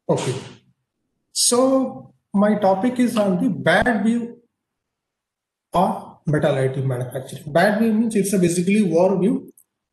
Okay. So my topic is on the bad view of metal additive manufacturing. Bad view means it's a basically overview.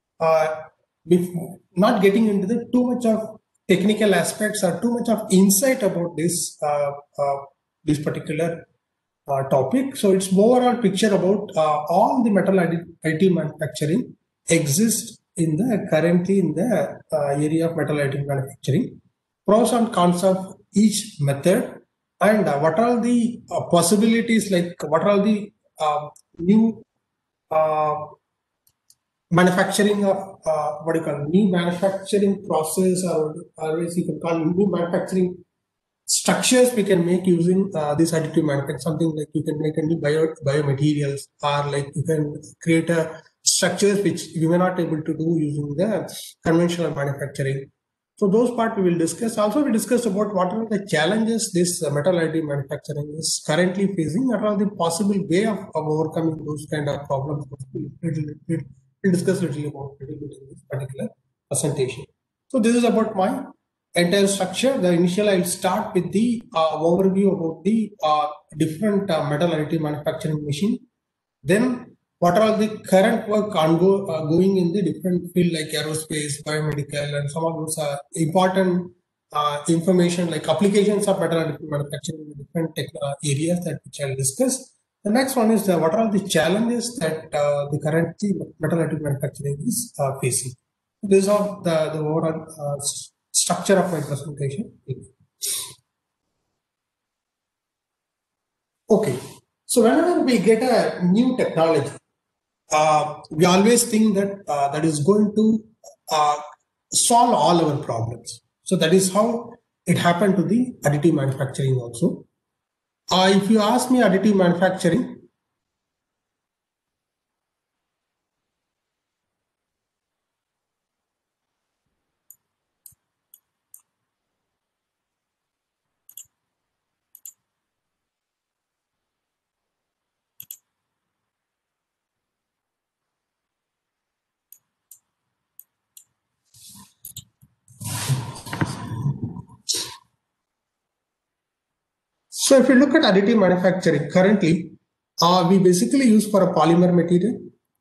Not getting into the too much of technical aspects or too much of insight about this particular topic. So it's overall picture about all the metal additive manufacturing exists in the currently in the area of metal additive manufacturing, pros and cons of each method, and what are the possibilities, like what are the new uh, manufacturing of what do you call new manufacturing process, or always you can call new manufacturing structures we can make using this additive manufacturing. Something like you can make a new biomaterials, or like you can create a structures which you may not able to do using the conventional manufacturing. So those part we will discuss. Also, we discussed about what are the challenges this metal additive manufacturing is currently facing. What are the possible way of overcoming those kind of problems? We'll discuss little bit in this particular presentation. So this is about my entire structure. The initial I'll start with the overview about the different metal additive manufacturing machine. Then what are the current work going in the different field like aerospace, biomedical, and some of those important information like applications of metal additive manufacturing in different areas that which I'll discuss. The next one is what are the challenges that the current metal additive manufacturing is facing. These are the overall structure of my presentation. Okay, so whenever we get a new technology, we always think that that is going to solve all our problems. So that is how it happened to the additive manufacturing also. If you ask me additive manufacturing, so if you look at additive manufacturing currently, we basically use for a polymer material.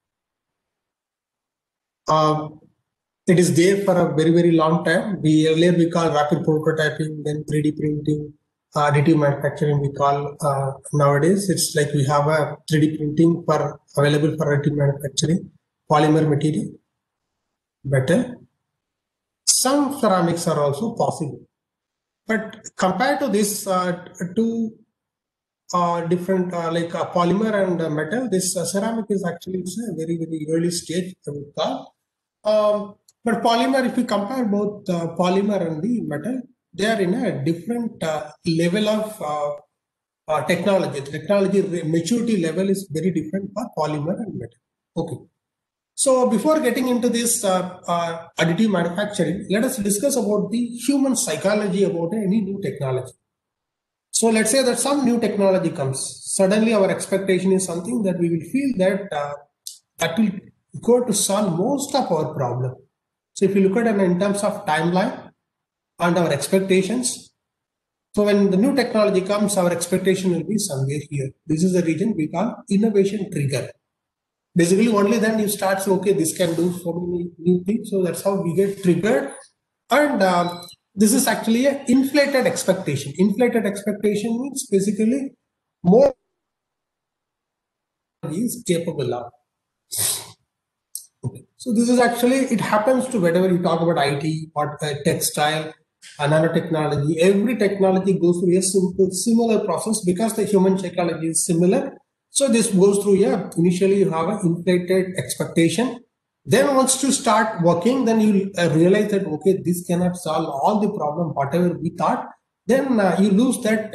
It is there for a very, very long time. Earlier we call rapid prototyping, then 3D printing, additive manufacturing we call nowadays. It's like we have a 3D printing for available for additive manufacturing, polymer material, better. Some ceramics are also possible. But compared to this two different like polymer and metal, this ceramic is actually a very, very early stage, I would call. But polymer, if you compare both polymer and the metal, they are in a different level of technology. The technology maturity level is very different for polymer and metal. Okay. So before getting into this additive manufacturing, let us discuss about the human psychology about any new technology. So let's say that some new technology comes. Suddenly our expectation is something that we will feel that that will go to solve most of our problem. So if you look at it in terms of timeline and our expectations, so when the new technology comes, our expectation will be somewhere here. This is the region we call innovation trigger. Basically, only then you start saying, okay, this can do so many new things. So that's how we get triggered. And this is actually an inflated expectation. Inflated expectation means basically more is capable of. Okay. So this is actually, it happens to whenever you talk about IT or textile, nanotechnology, every technology goes through a similar process because the human psychology is similar. So this goes through, initially you have an inflated expectation. Then once you start working, then you realize that, okay, this cannot solve all the problem, whatever we thought. Then you lose that,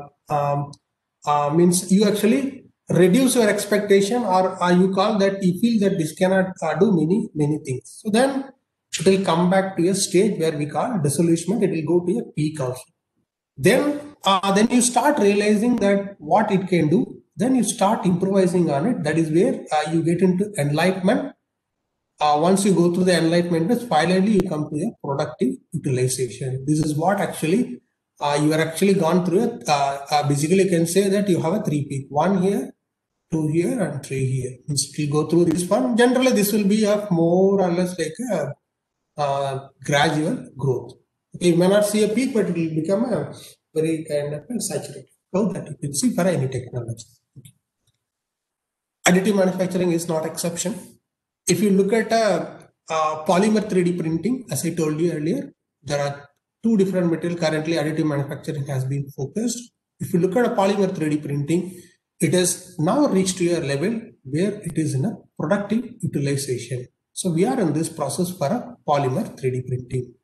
means you actually reduce your expectation, or you call that you feel that this cannot do many things. So then it will come back to a stage where we call disillusionment. It will go to a peak also. Then you start realizing that what it can do. Then you start improvising on it. That is where you get into enlightenment. once you go through the enlightenment, finally you come to a productive utilization. This is what actually you are actually gone through it. Basically, you can say that you have a 3 peak, 1 here, 2 here, and 3 here. If you go through this one, generally this will be a more or less like a gradual growth. Okay, you may not see a peak, but it will become a very kind of a saturated curve that you can see for any technology. Okay. Additive manufacturing is not exception. If you look at polymer 3D printing, as I told you earlier, there are two different materials. Currently, additive manufacturing has been focused. If you look at a polymer 3D printing, it has now reached to a level where it is in a productive utilization. So we are in this process for a polymer 3D printing.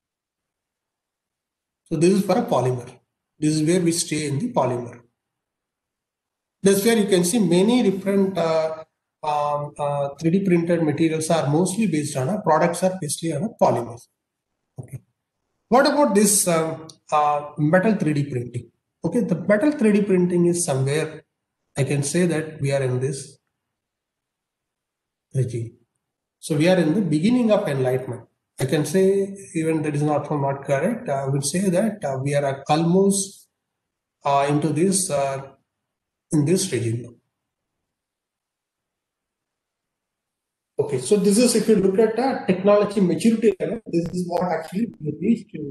So this is for a polymer. This is where we stay in the polymer. That's where you can see many different 3D printed materials are mostly based on products are basically on a polymers. Okay. What about this metal 3D printing? Okay, the metal 3D printing is somewhere I can say that we are in this regime. So we are in the beginning of enlightenment. I can say, even that is not correct, I would say that we are almost into this in this regime. Okay, so this is, if you look at technology maturity level, this is what actually we reached in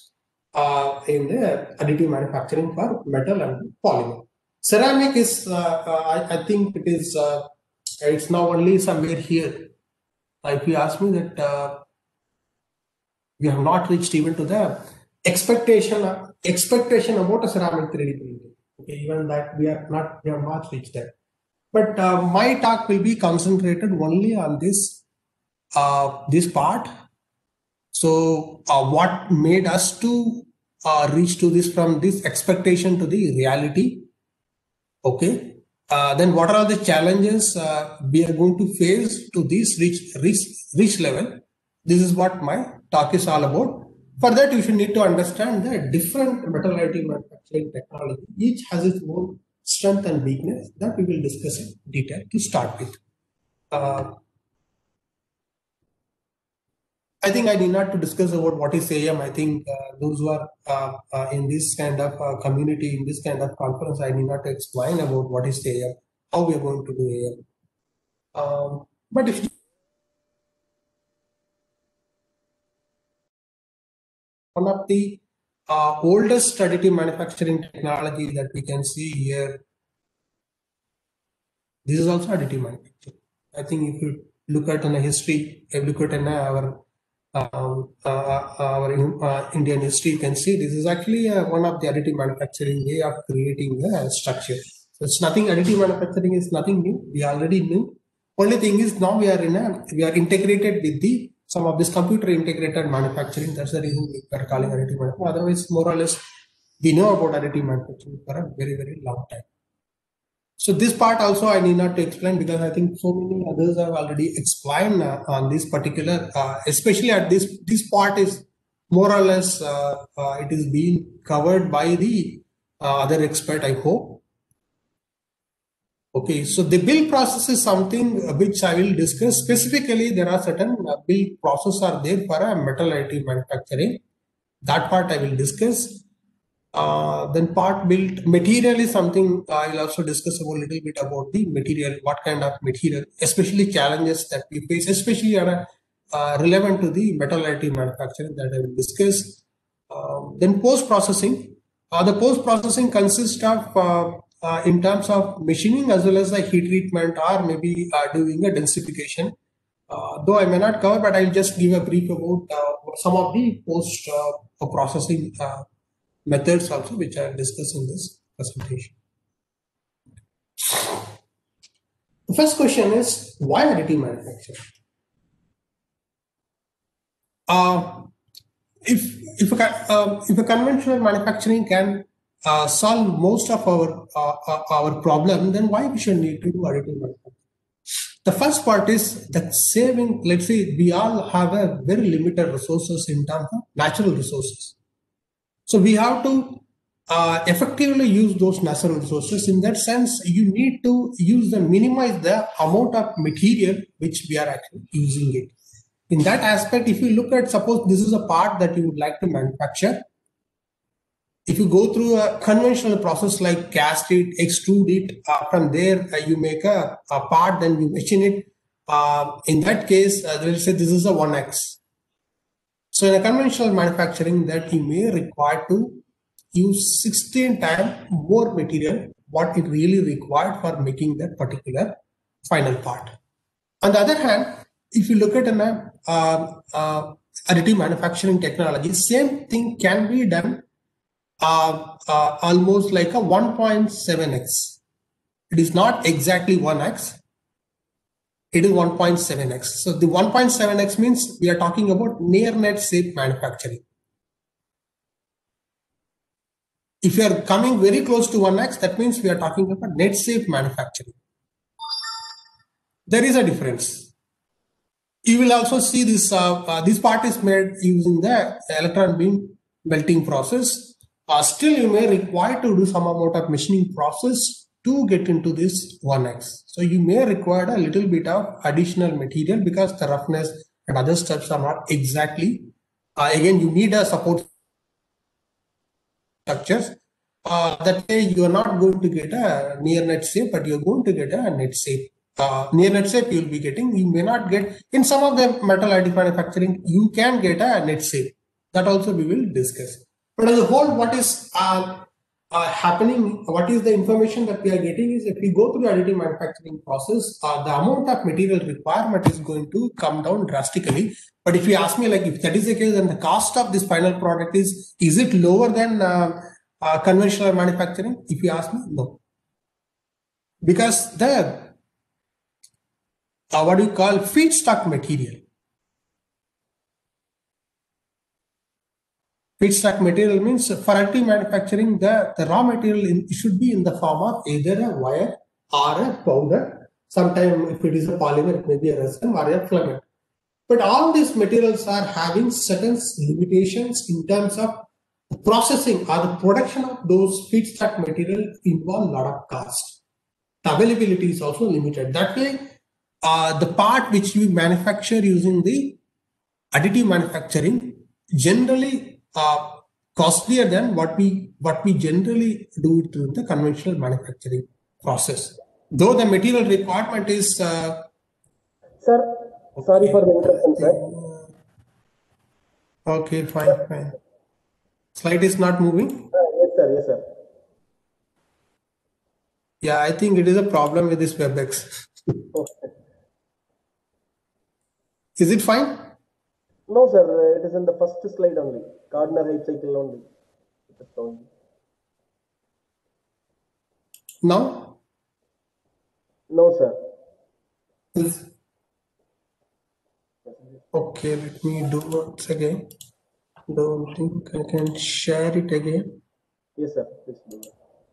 the additive manufacturing for metal and polymer. Ceramic is, I think it is, it's now only somewhere here. If you ask me that we have not reached even to the expectation about a ceramic 3D printing. Okay, even that we have not reached that. But my talk will be concentrated only on this this part. So what made us to reach to this, from this expectation to the reality? Okay. Then what are the challenges we are going to face to this reach level? This is what my talk is all about. For that, you should need to understand the different metal additive manufacturing technology. Each has its own strength and weakness that we will discuss in detail to start with. I think I need not to discuss about what is AM. I think those who are in this kind of community, in this kind of conference, I need not to explain about what is AM, how we are going to do AM. But if one of the oldest additive manufacturing technology that we can see here, this is also additive manufacturing. I think if you look at in a history, if you look at in our Indian history, you can see this is actually one of the additive manufacturing way of creating a structure. So it's nothing, additive manufacturing is nothing new. We already knew. Only thing is now we are integrated with the some of this computer integrated manufacturing. That's the reason we are calling additive manufacturing. Otherwise, more or less, we know about additive manufacturing for a very, very long time. So this part also I need not to explain, because I think so many others have already explained on this particular, especially at this part is more or less it is being covered by the other expert, I hope. Okay, so the build process is something which I will discuss. Specifically, there are certain build process are there for a metal additive manufacturing. That part I will discuss. Then part built material is something I'll also discuss a little bit about the material, what kind of material, especially challenges that we face, especially are relevant to the metal additive manufacturing, that I will discuss. Then post-processing. The post-processing consists of in terms of machining as well as the heat treatment, or maybe doing a densification. Though I may not cover, but I'll just give a brief about some of the post-processing methods also, which I discuss in this presentation. The first question is, why additive manufacturing? If a conventional manufacturing can solve most of our problem, then why we should need to do additive manufacturing? The first part is that saving. Let's say we all have a very limited resources in terms of natural resources. So we have to effectively use those natural resources. In that sense, you need to minimize the amount of material which we are actually using it. In that aspect, if you look at, suppose this is a part that you would like to manufacture, if you go through a conventional process like cast it, extrude it, from there you make a part, then you machine it. In that case, they will say this is a 1x. So in a conventional manufacturing, that you may require to use 16 times more material what it really required for making that particular final part. On the other hand, if you look at an additive manufacturing technology, same thing can be done almost like a 1.7x. It is not exactly 1x. It is 1.7x. So the 1.7x means we are talking about near net safe manufacturing. If you are coming very close to 1x, that means we are talking about net safe manufacturing. There is a difference. You will also see this, this part is made using the electron beam melting process. Still, you may require to do some amount of machining process to get into this 1x. So you may require a little bit of additional material because the roughness and other steps are not exactly. Again, you need a support structures. That way you are not going to get a near net safe, but you are going to get a net safe. Near net safe you will be getting. You may not get in some of the metal additive manufacturing. You can get a net safe. That also we will discuss. But as a whole, what is happening? What is the information that we are getting is if we go through the additive manufacturing process, the amount of material requirement is going to come down drastically. But if you ask me, like if that is the case, then the cost of this final product is it lower than conventional manufacturing? If you ask me, no, because the what do you call feedstock material? Feedstock material means for additive manufacturing, the raw material should be in the form of either a wire or a powder. Sometimes if it is a polymer, it may be a resin or a filament. But all these materials are having certain limitations in terms of processing or the production of those feedstock material involve a lot of cost. The availability is also limited. That way, the part which we manufacture using the additive manufacturing generally costlier than what we generally do through the conventional manufacturing process. Though the material requirement is sir, sorry for the interruption, sir. Okay, fine. Slide is not moving? Yes, sir. Yeah, I think it is a problem with this WebEx. Okay. Is it fine? No, sir. It is in the first slide only. Gardner height cycle only. It is showing. Now? No, sir. Okay, let me do once again. Don't think I can share it again. Yes, sir. Please do it.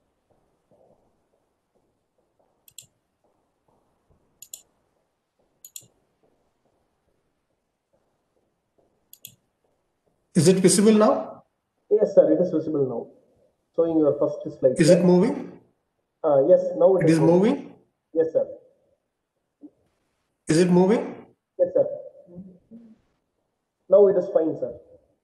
Is it visible now? Yes, sir. It is visible now. Showing your first slide. Is it moving? Yes, now it is moving. Yes, sir. Is it moving? Yes, sir. Now it is fine, sir.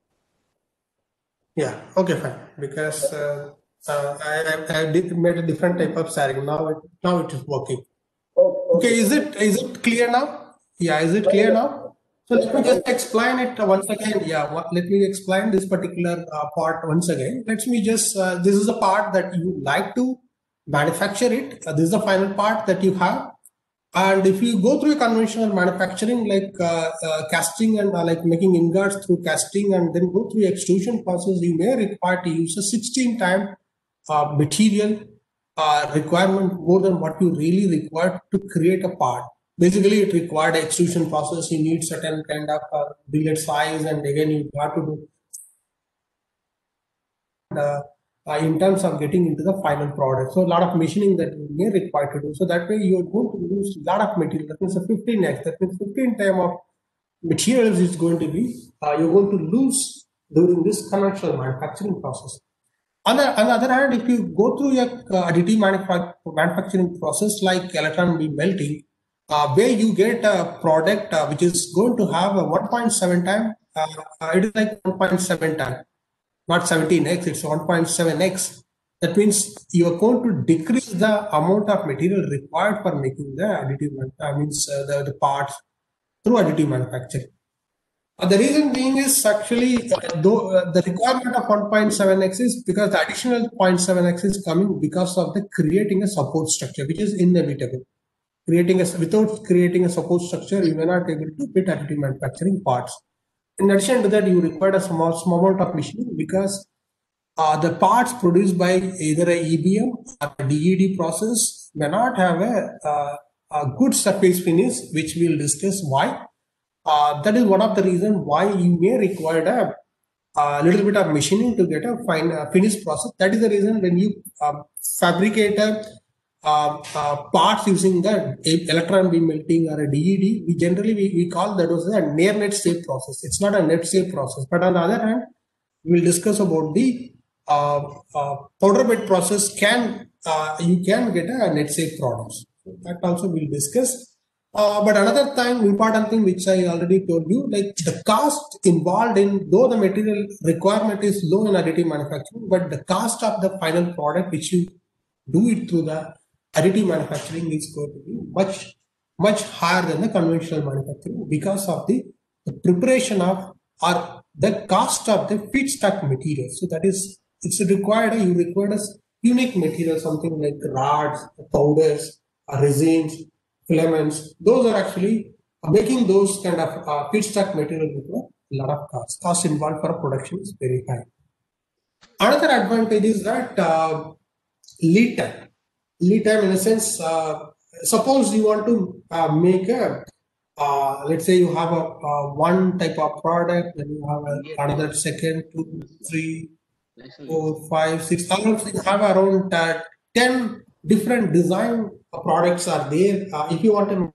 Yeah. Okay, fine. Because I made a different type of sharing. Now it is working. Okay. Is it clear now? Yeah. Is it clear now? So let me just explain it once again. Yeah. Let me explain this particular part once again. Let me just. This is the part that you like to manufacture it. This is the final part that you have. And if you go through a conventional manufacturing like casting and like making ingots through casting and then go through extrusion process, you may require to use a 16 time material requirement more than what you really require to create a part. Basically, it required extrusion process. You need certain kind of billet size, and again, you have to do in terms of getting into the final product. So a lot of machining that you may require to do. So that way you're going to lose a lot of material. That means a 15x. That means 15 time of materials is going to be, you're going to lose during this conventional manufacturing process. On the other hand, if you go through a additive manufacturing process like electron beam melting, where you get a product which is going to have a 1.7 time, it is like 1.7 time, not 17x, it's 1.7x. That means you are going to decrease the amount of material required for making the additive, the parts through additive manufacturing. The reason being is actually the requirement of 1.7x is because the additional 0.7x is coming because of the creating a support structure, which is inevitable. Without creating a support structure, you may not be able to fit additive manufacturing parts. In addition to that, you require a small amount of machining because the parts produced by either a EBM or a DED process may not have a good surface finish, which we'll discuss why. That is one of the reasons why you may require a little bit of machining to get a fine finished process. That is the reason when you fabricate parts using the electron beam melting or a DED, we generally we call that as a near net safe process. It's not a net safe process. But on the other hand, we will discuss about the powder bed process. You can get a net safe products. That also we'll discuss. But another important thing which I already told you, like the cost involved in, though the material requirement is low in additive manufacturing, but the cost of the final product which you do it through the additive manufacturing is going to be much higher than the conventional manufacturing because of the preparation of or the cost of the feedstock material. So that is, you require a unique material, something like rods, powders, resins, filaments. Those are actually making those kind of feedstock material with a lot of cost. Cost involved for production is very high. Another advantage is that lead time. Lead time, in a sense, suppose you want to make a let's say you have a one type of product, then you have another second, 2, 3, 4, 5, 6. You have around 10 different design products are there. If you want to,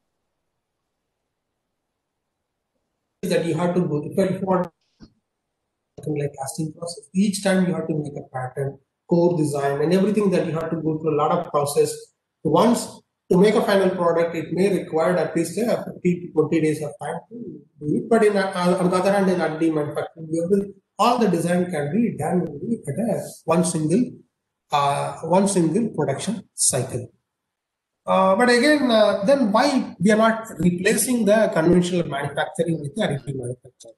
that you have to go to, if you want something like casting process, each time you have to make a pattern, core design, and everything that you have to go through a lot of process. Once to make a final product, it may require at least 50 to 20 days of time to do it. But on the other hand, in additive manufacturing, all the design can be done at one single production cycle. But again, then why we are not replacing the conventional manufacturing with the additive manufacturing?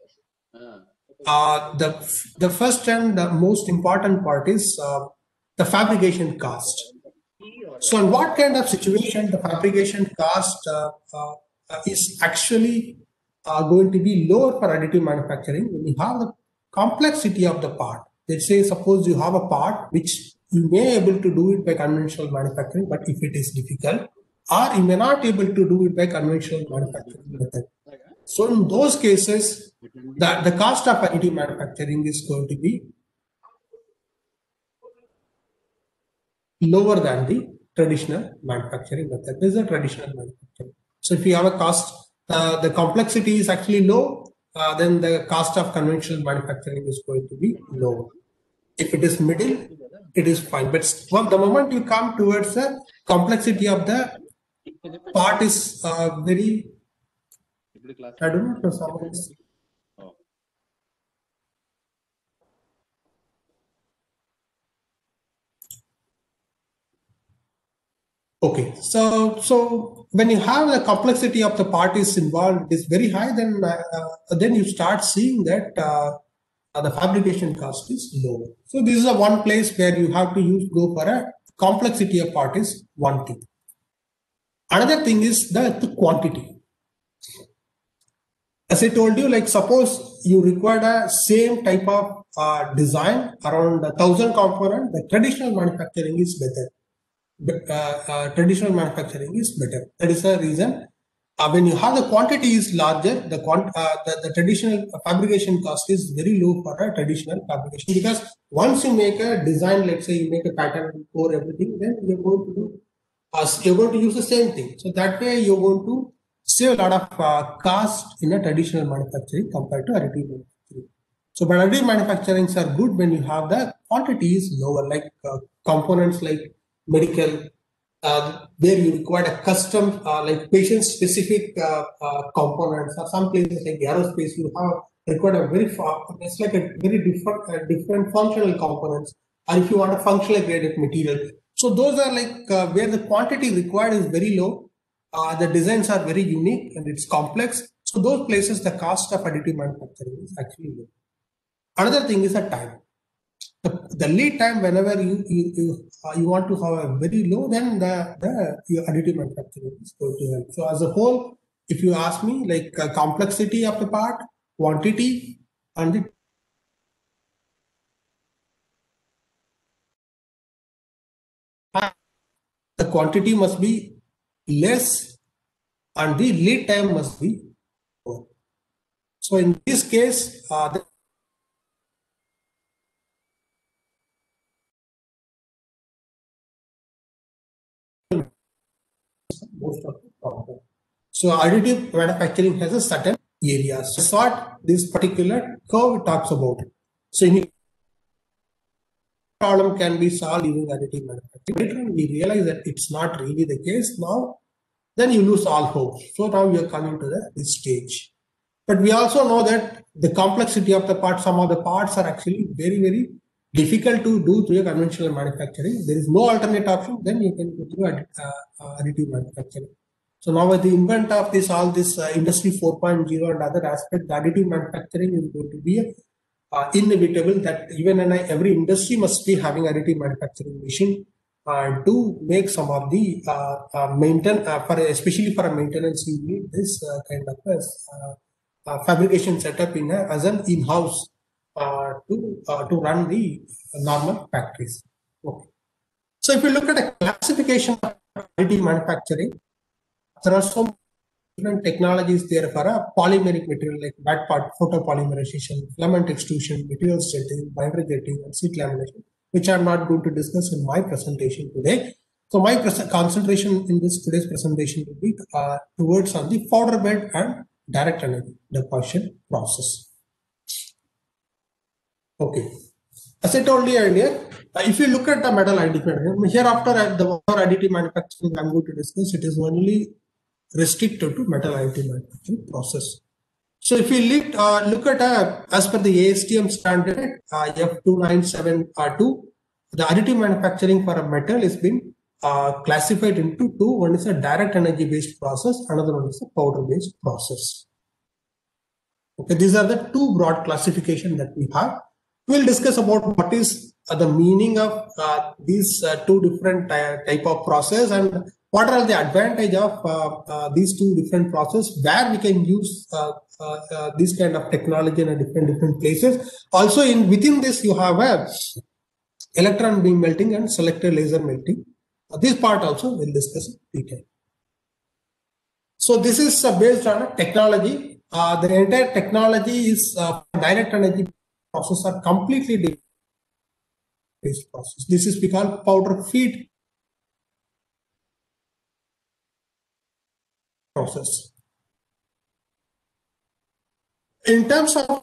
The first and the most important part is the fabrication cost. So in what kind of situation the fabrication cost is actually going to be lower for additive manufacturing when you have the complexity of the part. Let's say, suppose you have a part which you may able to do it by conventional manufacturing, but if it is difficult, or you may not able to do it by conventional manufacturing method. So in those cases, the cost of additive manufacturing is going to be lower than the traditional manufacturing method. This is a traditional manufacturing. So if you have a cost, the complexity is actually low, then the cost of conventional manufacturing is going to be lower. If it is middle, it is fine. But the moment you come towards the complexity of the part is very, I don't know, someone is. Okay, so when you have the complexity of the parties involved is very high, then you start seeing that the fabrication cost is low. So this is a one place where you have to go for a complexity of parties. One thing. Another thing is the quantity. As I told you, like suppose you require a same type of design around 1,000 components, the traditional manufacturing is better. Traditional manufacturing is better. That is the reason. When you have the quantity is larger, the traditional fabrication cost is very low for a traditional fabrication, because once you make a design, let's say you make a pattern for everything, then you're going to use the same thing. So that way you're going to save a lot of cost in a traditional manufacturing compared to additive manufacturing. So, but additive manufacturing are good when you have the quantity is lower, like components like medical, where you require a custom, like patient-specific components, or some places like aerospace, you have required a very it's like a very different functional components, or if you want a functional graded material. So those are like where the quantity required is very low. The designs are very unique and it's complex. So those places, the cost of additive manufacturing is actually low. Another thing is the time. The lead time, whenever you want to have a very low, then your additive manufacturing is going to help. So as a whole, if you ask me, like complexity of the part, quantity, and the quantity must be less and the lead time must be lower. So in this case, most of the problem. So additive manufacturing has a certain area. So what this particular curve talks about. So any problem can be solved using additive manufacturing. Later on we realize that it's not really the case. Now, then you lose all hope. So now we are coming to this stage. But we also know that the complexity of the parts, some of the parts are actually very, very difficult to do through a conventional manufacturing. There is no alternate option, then you can go through additive manufacturing. So now with the invent of all this industry 4.0 and other aspects, the additive manufacturing is going to be inevitable, that even in every industry must be having additive manufacturing machine to make some of the maintenance, especially for a maintenance, you need this kind of fabrication setup as an in-house to run the normal factories. Okay. So if you look at a classification of additive manufacturing, there are some different technologies there for a polymeric material like back part photopolymerization, filament extrusion, material jetting, binder jetting, and sheet lamination, which I'm not going to discuss in my presentation today. So my concentration in this today's presentation will be towards on the powder bed and direct energy deposition process. Okay. As I told you earlier, if you look at the metal additive manufacturing, hereafter the additive manufacturing I'm going to discuss, it is only restricted to metal additive manufacturing process. So if you look at as per the ASTM standard F297R2, the additive manufacturing for a metal is been classified into two. One is a direct energy based process, another one is a powder based process. Okay, these are the two broad classification that we have. We'll discuss about what is the meaning of these two different type of process and what are the advantage of these two different processes, where we can use this kind of technology in a different places. Also, within this, you have a electron beam melting and selective laser melting. This part also we'll discuss in detail. So this is based on a technology. The entire technology is direct energy process are completely different process. This is called powder feed process. In terms of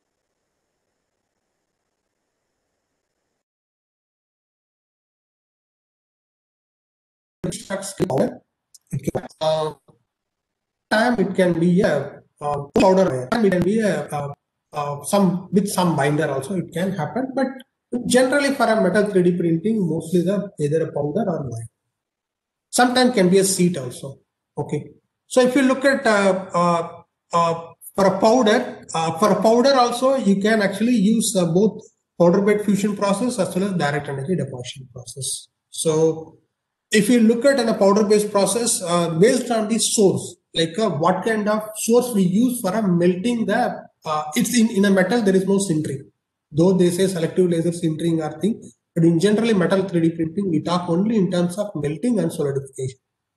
time, it can be a powder, it can be a some with some binder also it can happen, but generally for a metal 3D printing, mostly either a powder or wire. Sometimes can be a sheet also. Okay, so if you look at for a powder also you can actually use both powder bed fusion process as well as direct energy deposition process. So if you look at a powder based process based on the source, like what kind of source we use for a melting the it's in a metal, there is no sintering, though they say selective laser sintering are thing, but in generally metal 3D printing we talk only in terms of melting and solidification.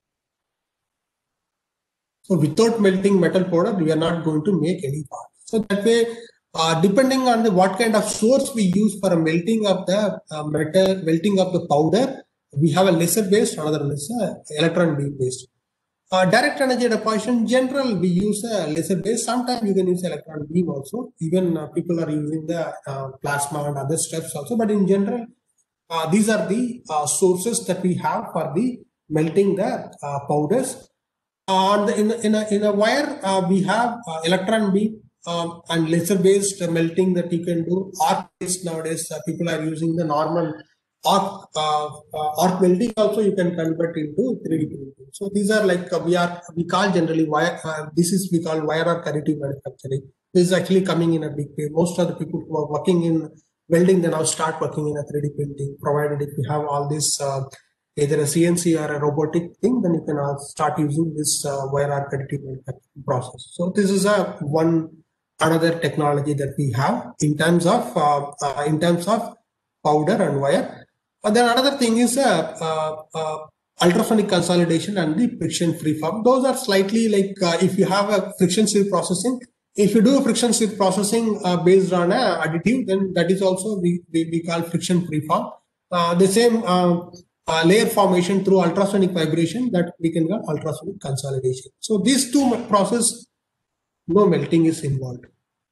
So without melting metal powder, we are not going to make any part. So that way, depending on what kind of source we use for a melting of the melting of the powder, we have a laser based, another is electron beam based. Direct energy deposition, in general, we use a laser base. Sometimes you can use electron beam also. Even people are using the plasma and other steps also. But in general, these are the sources that we have for the melting the powders. In a wire, we have electron beam and laser based melting that you can do. Arc based nowadays, people are using the normal arc welding. Also, you can convert into 3D printing. So these are like we call generally wire. This is we call wire arc additive manufacturing. This is actually coming in a big way. Most of the people who are working in welding, they now start working in a 3D printing. Provided if you have all this. Either a CNC or a robotic thing, then you can start using this wire arc additive manufacturing process. So this is a another technology that we have in terms of powder and wire. And then another thing is ultrasonic consolidation and the friction free form. Those are slightly like if you have a friction stir processing. If you do a friction stir processing based on a additive, then that is also we call friction free form. The same layer formation through ultrasonic vibration that we can call ultrasonic consolidation. So these two process, no melting is involved.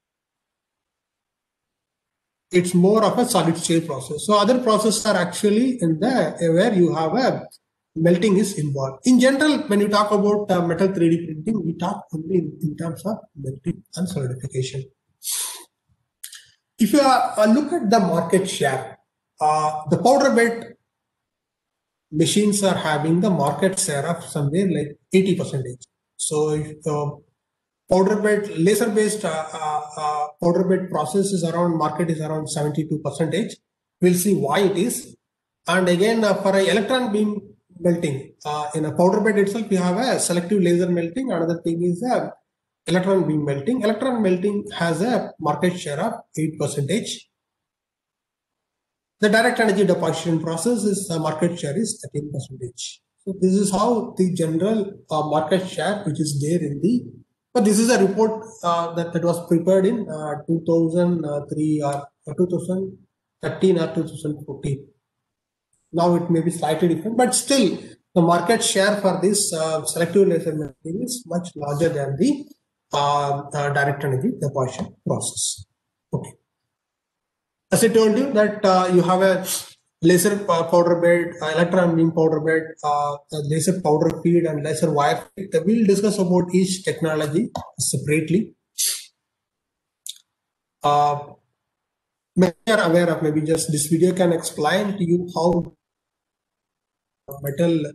It's more of a solid state process. So other processes are actually in the where you have a melting is involved. In general, when you talk about metal 3D printing, we talk only in terms of melting and solidification. If you look at the market share, the powder bed machines are having the market share of somewhere like 80%. So if the powder bed laser based powder bed process is around market is around 72%. We'll see why it is. And again, for an electron beam melting in a powder bed itself, we have a selective laser melting. Another thing is electron beam melting. Electron melting has a market share of 8%. The direct energy deposition process is market share is 13%. So this is how the general market share which is there in the. But this is a report that was prepared in 2003 or 2013 or 2014. Now it may be slightly different, but still the market share for this selective laser melting is much larger than the direct energy deposition process. Okay. As I told you that you have a laser powder bed, electron beam powder bed, laser powder feed and laser wire feed. We'll discuss about each technology separately. Maybe you are aware of, maybe just this video can explain to you how metal,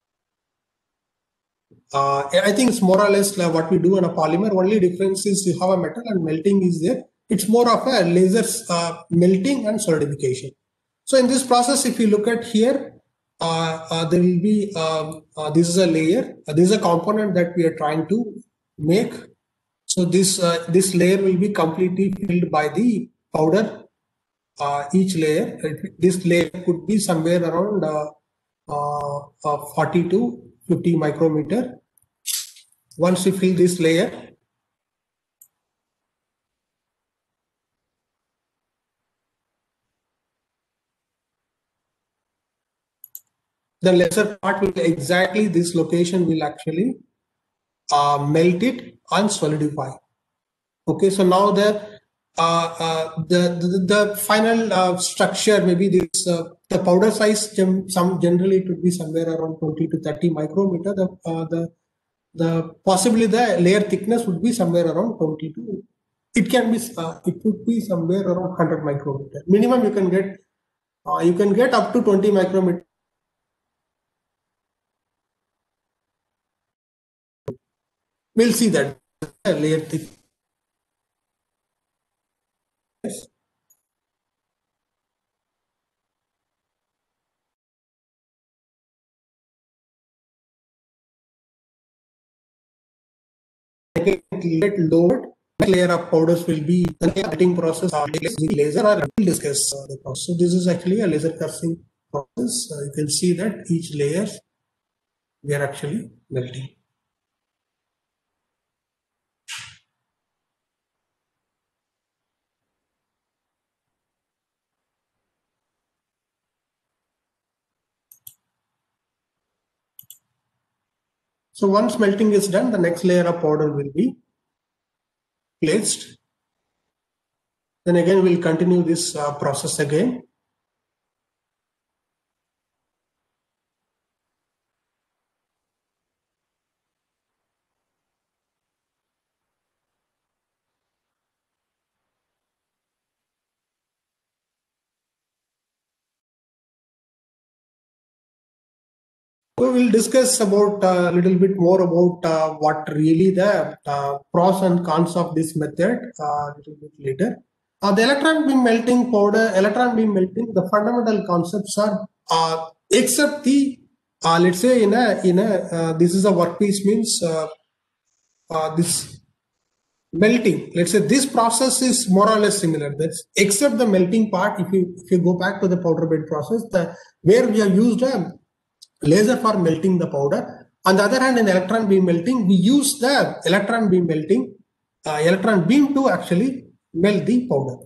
I think it's more or less like what we do on a polymer. Only difference is you have a metal and melting is there. It's more of a laser melting and solidification. So in this process, if you look at here, there will be, this is a layer, this is a component that we are trying to make. So this layer will be completely filled by the powder. Each layer, this layer could be somewhere around 40 to 50 micrometer. Once you fill this layer, the laser part will exactly this location will actually melt it and solidify. Okay, so now the final structure, maybe this the powder size generally it would be somewhere around 20 to 30 micrometer. The possibly the layer thickness would be somewhere around 20 to, it can be it could be somewhere around 100 micrometer. Minimum you can get up to 20 micrometer. We'll see that layer thickness. Get lowered. Next layer of powders will be the cutting process or laser, or we'll discuss the process. So this is actually a laser cutting process. You can see that each layer we are actually melting. So once melting is done, the next layer of powder will be placed. Then again, we'll continue this process again. So we'll discuss about a little bit more about what really the pros and cons of this method a little bit later. The electron beam melting powder, electron beam melting, the fundamental concepts are except the let's say in a this is a workpiece means this melting. Let's say this process is more or less similar. That's except the melting part. If you go back to the powder bed process, where we have used a laser for melting the powder. On the other hand, in electron beam melting, we use the electron beam melting, electron beam to actually melt the powder.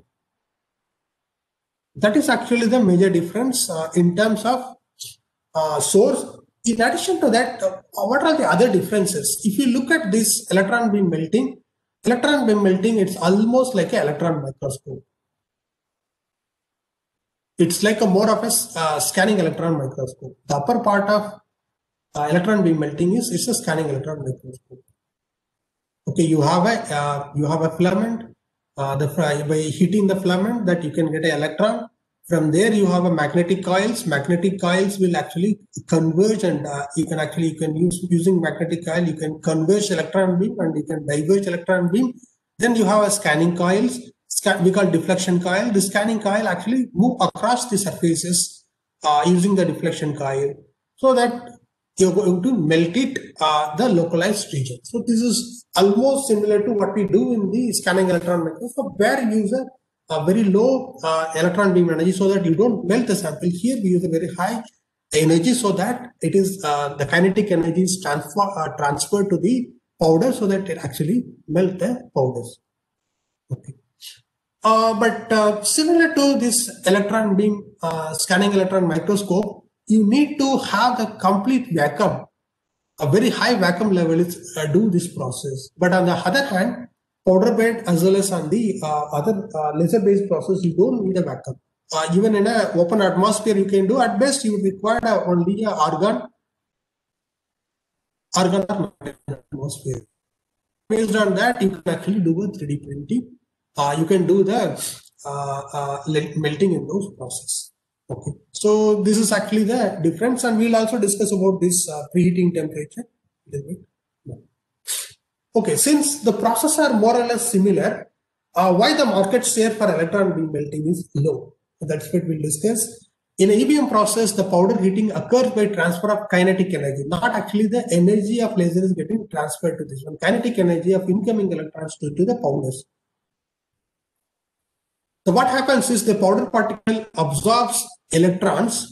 That is actually the major difference in terms of source. In addition to that, what are the other differences? If you look at this electron beam melting, it's almost like an electron microscope. It's like a more of a scanning electron microscope. The upper part of electron beam melting is a scanning electron microscope. Okay, you have a filament. By heating the filament, that you can get an electron. From there, you have a magnetic coils. Magnetic coils will actually converge, and you can use using magnetic coil. You can converge electron beam and you can diverge electron beam. Then you have a scanning coils. We call deflection coil. The scanning coil actually move across the surfaces using the deflection coil, so that you're going to melt it the localized region. So this is almost similar to what we do in the scanning electron microscope, where you use a very low electron beam energy so that you don't melt the sample. Here we use a very high energy so that it is the kinetic energy is transferred to the powder so that it actually melt the powders. Okay. But similar to this electron beam scanning electron microscope, you need to have the complete vacuum, a very high vacuum level do this process. But on the other hand, powder bed as well as on the other laser based process, you don't need a vacuum. Even in an open atmosphere, you can do. At best, you require only a argon atmosphere. Based on that, you can actually do a 3D printing. You can do the melting in those process. Okay, so this is actually the difference, and we'll also discuss about this preheating temperature. Okay, since the processes are more or less similar, why the market share for electron beam melting is low? That's what we'll discuss. In an EBM process, the powder heating occurs by transfer of kinetic energy, not actually the energy of laser is getting transferred to this one. Kinetic energy of incoming electrons to the powders. So what happens is the powder particle absorbs electrons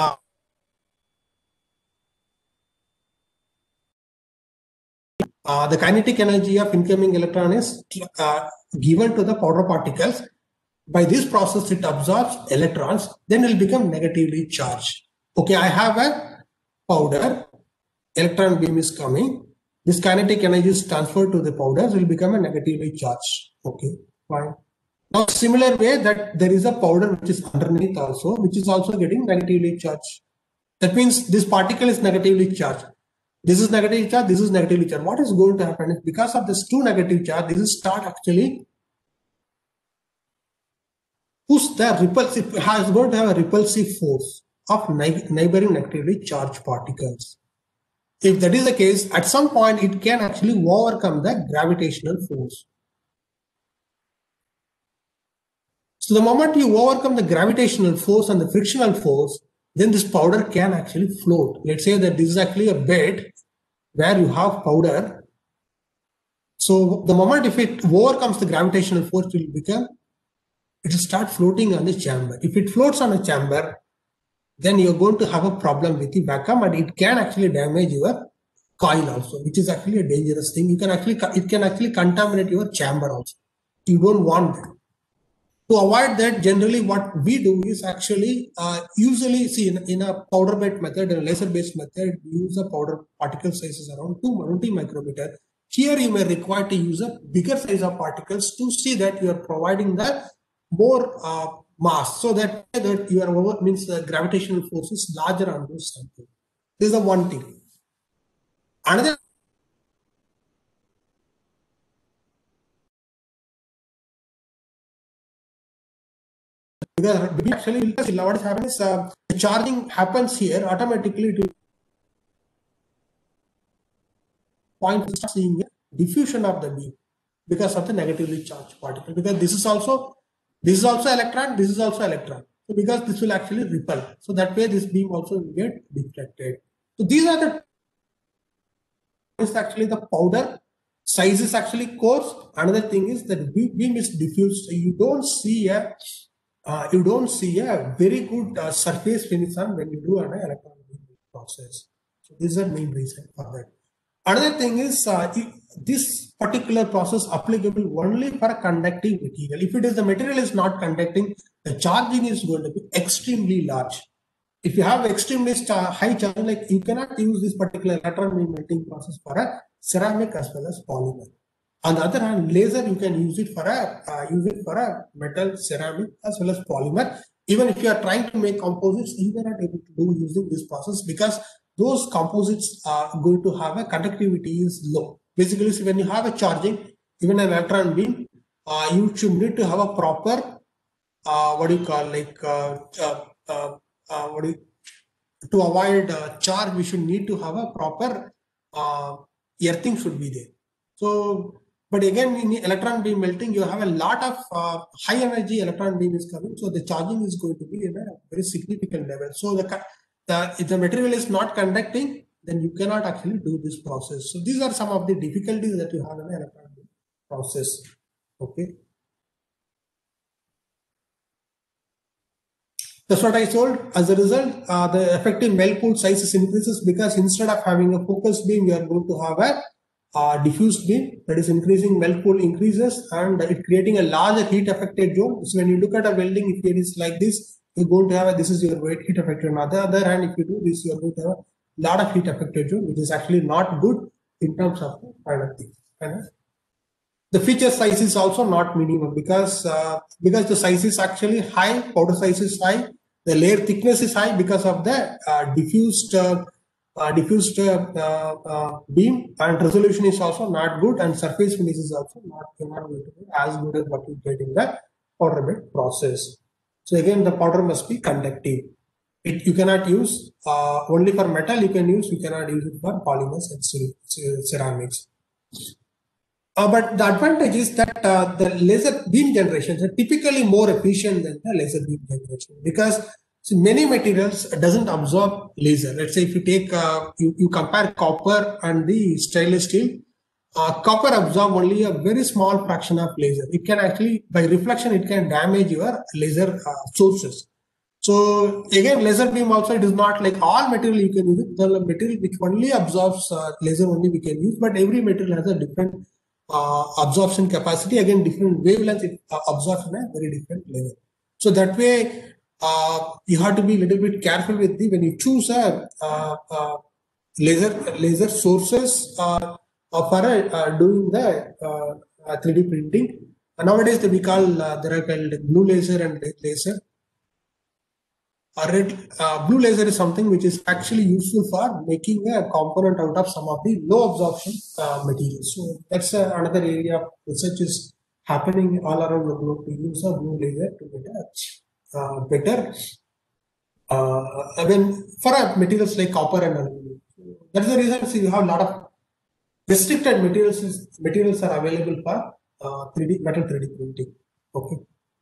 the kinetic energy of incoming electron is given to the powder particles. By this process, it absorbs electrons, then it will become negatively charged. Okay, I have a powder, electron beam is coming. This kinetic energy is transferred to the powders, will become a negatively charged. Okay, fine. Now, similar way that there is a powder which is underneath also, which is also getting negatively charged. That means this particle is negatively charged. This is negatively charged, this is negatively charged. What is going to happen is because of this two negative charge, this is start actually push the repulsive, has going to have a repulsive force of neighboring negatively charged particles. If that is the case, at some point it can actually overcome the gravitational force. So the moment you overcome the gravitational force and the frictional force, then this powder can actually float. Let's say that this is actually a bed where you have powder. So the moment if it overcomes the gravitational force, it will start floating on the chamber. If it floats on a chamber, then you're going to have a problem with the vacuum, and it can actually damage your coil also, which is actually a dangerous thing. It can actually contaminate your chamber also. You don't want that. To avoid that, generally what we do is actually usually see in a powder bed method, in a laser based method, we use a powder particle sizes around 220 micrometer. Here you may require to use a bigger size of particles to see that you are providing the more mass, so that your over means the gravitational force is larger on those samples. This is the one thing. Another, because actually what is happening is the charging happens here automatically to point seeing a diffusion of the beam because of the negatively charged particle, because this is also electron, this is also electron. So because this will actually repel, so that way this beam also will get deflected. So these are the, is actually the powder size is actually coarse. Another thing is that beam is diffused, so you don't see a very good surface finish on when you do an electron beam process. So this is the main reason for that. Another thing is this particular process applicable only for a conducting material. If it is the material is not conducting, the charging is going to be extremely large. If you have extremely high charge, like you cannot use this particular electron beam melting process for a ceramic as well as polymer. On the other hand, laser you can use it for a metal, ceramic as well as polymer. Even if you are trying to make composites, you cannot able to do using this process because those composites are going to have a conductivity is low. Basically, so when you have a charging, even an electron beam, you should need to have a proper what do you call like what do you, to avoid charge, we should need to have a proper earthing should be there. So, but again, in electron beam melting, you have a lot of high energy electron beam is coming, so the charging is going to be in a very significant level. So if the material is not conducting, then you cannot actually do this process. So these are some of the difficulties that you have in the electron beam process. Okay. That's what I told. As a result, the effective melt pool sizes increases because instead of having a focused beam, we are going to have a diffused beam, that is increasing melt pool increases and it creating a larger heat affected zone. So when you look at a welding, if it is like this, you're going to have this is your weight heat affected. On the other hand, if you do this, you're going to have a lot of heat affected zone, which is actually not good in terms of the final thing. The feature size is also not minimum because the size is actually high, powder size is high, the layer thickness is high because of the diffused beam, and resolution is also not good, and surface finish is also not as good as what you get in the powder bed process. So again, the powder must be conductive. You cannot use only for metal. You cannot use it for polymers and ceramics. But the advantage is that the laser beam generations are typically more efficient than the laser beam generation because many materials doesn't absorb laser. Let's say if you take you compare copper and the stainless steel, copper absorb only a very small fraction of laser. It can actually, by reflection, it can damage your laser sources. So again, laser beam also, it is not like all material you can use it. The material which only absorbs laser only we can use, but every material has a different absorption capacity, again different wavelengths, it absorbs in a very different level. So that way you have to be a little bit careful with when you choose a laser sources for doing the 3D printing. And nowadays we call there are called blue laser and red laser. Blue laser is something which is actually useful for making a component out of some of the low absorption materials. So that's another area of research is happening all around the globe to use a blue laser to get a better for materials like copper and aluminum. That's the reason you have a lot of restricted materials are available for 3D metal 3D printing. Okay.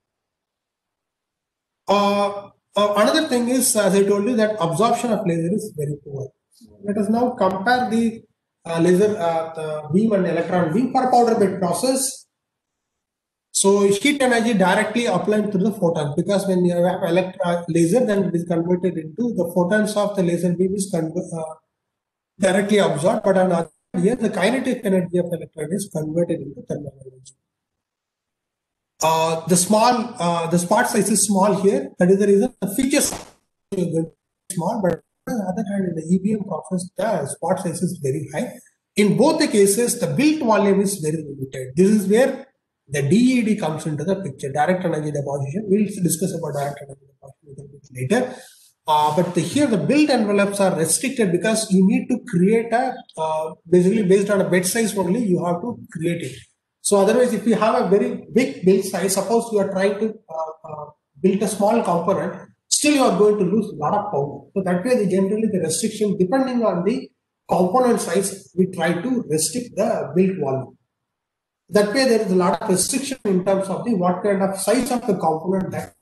Another thing is, as I told you, that absorption of laser is very poor. Let us now compare the laser beam and electron beam for powder bed process. So heat energy directly applied through the photons, because when you have laser, then it is converted into the photons of the laser beam is directly absorbed, but on the other hand, here the kinetic energy of electron is converted into thermal energy. The spot size is small here. That is the reason the features are small, but on the other hand, in the EBM process, the spot size is very high. In both the cases, the built volume is very limited. This is where the DED comes into the picture, direct energy deposition. We'll discuss about direct energy deposition a little bit later. But here the built envelopes are restricted because you need to create a, basically based on a bed size only, you have to create it. So otherwise, if you have a very big build size, suppose you are trying to build a small component, still you are going to lose a lot of power. So that way, generally the restriction, depending on the component size, we try to restrict the build volume. That way, there is a lot of restriction in terms of the what kind of size of the component that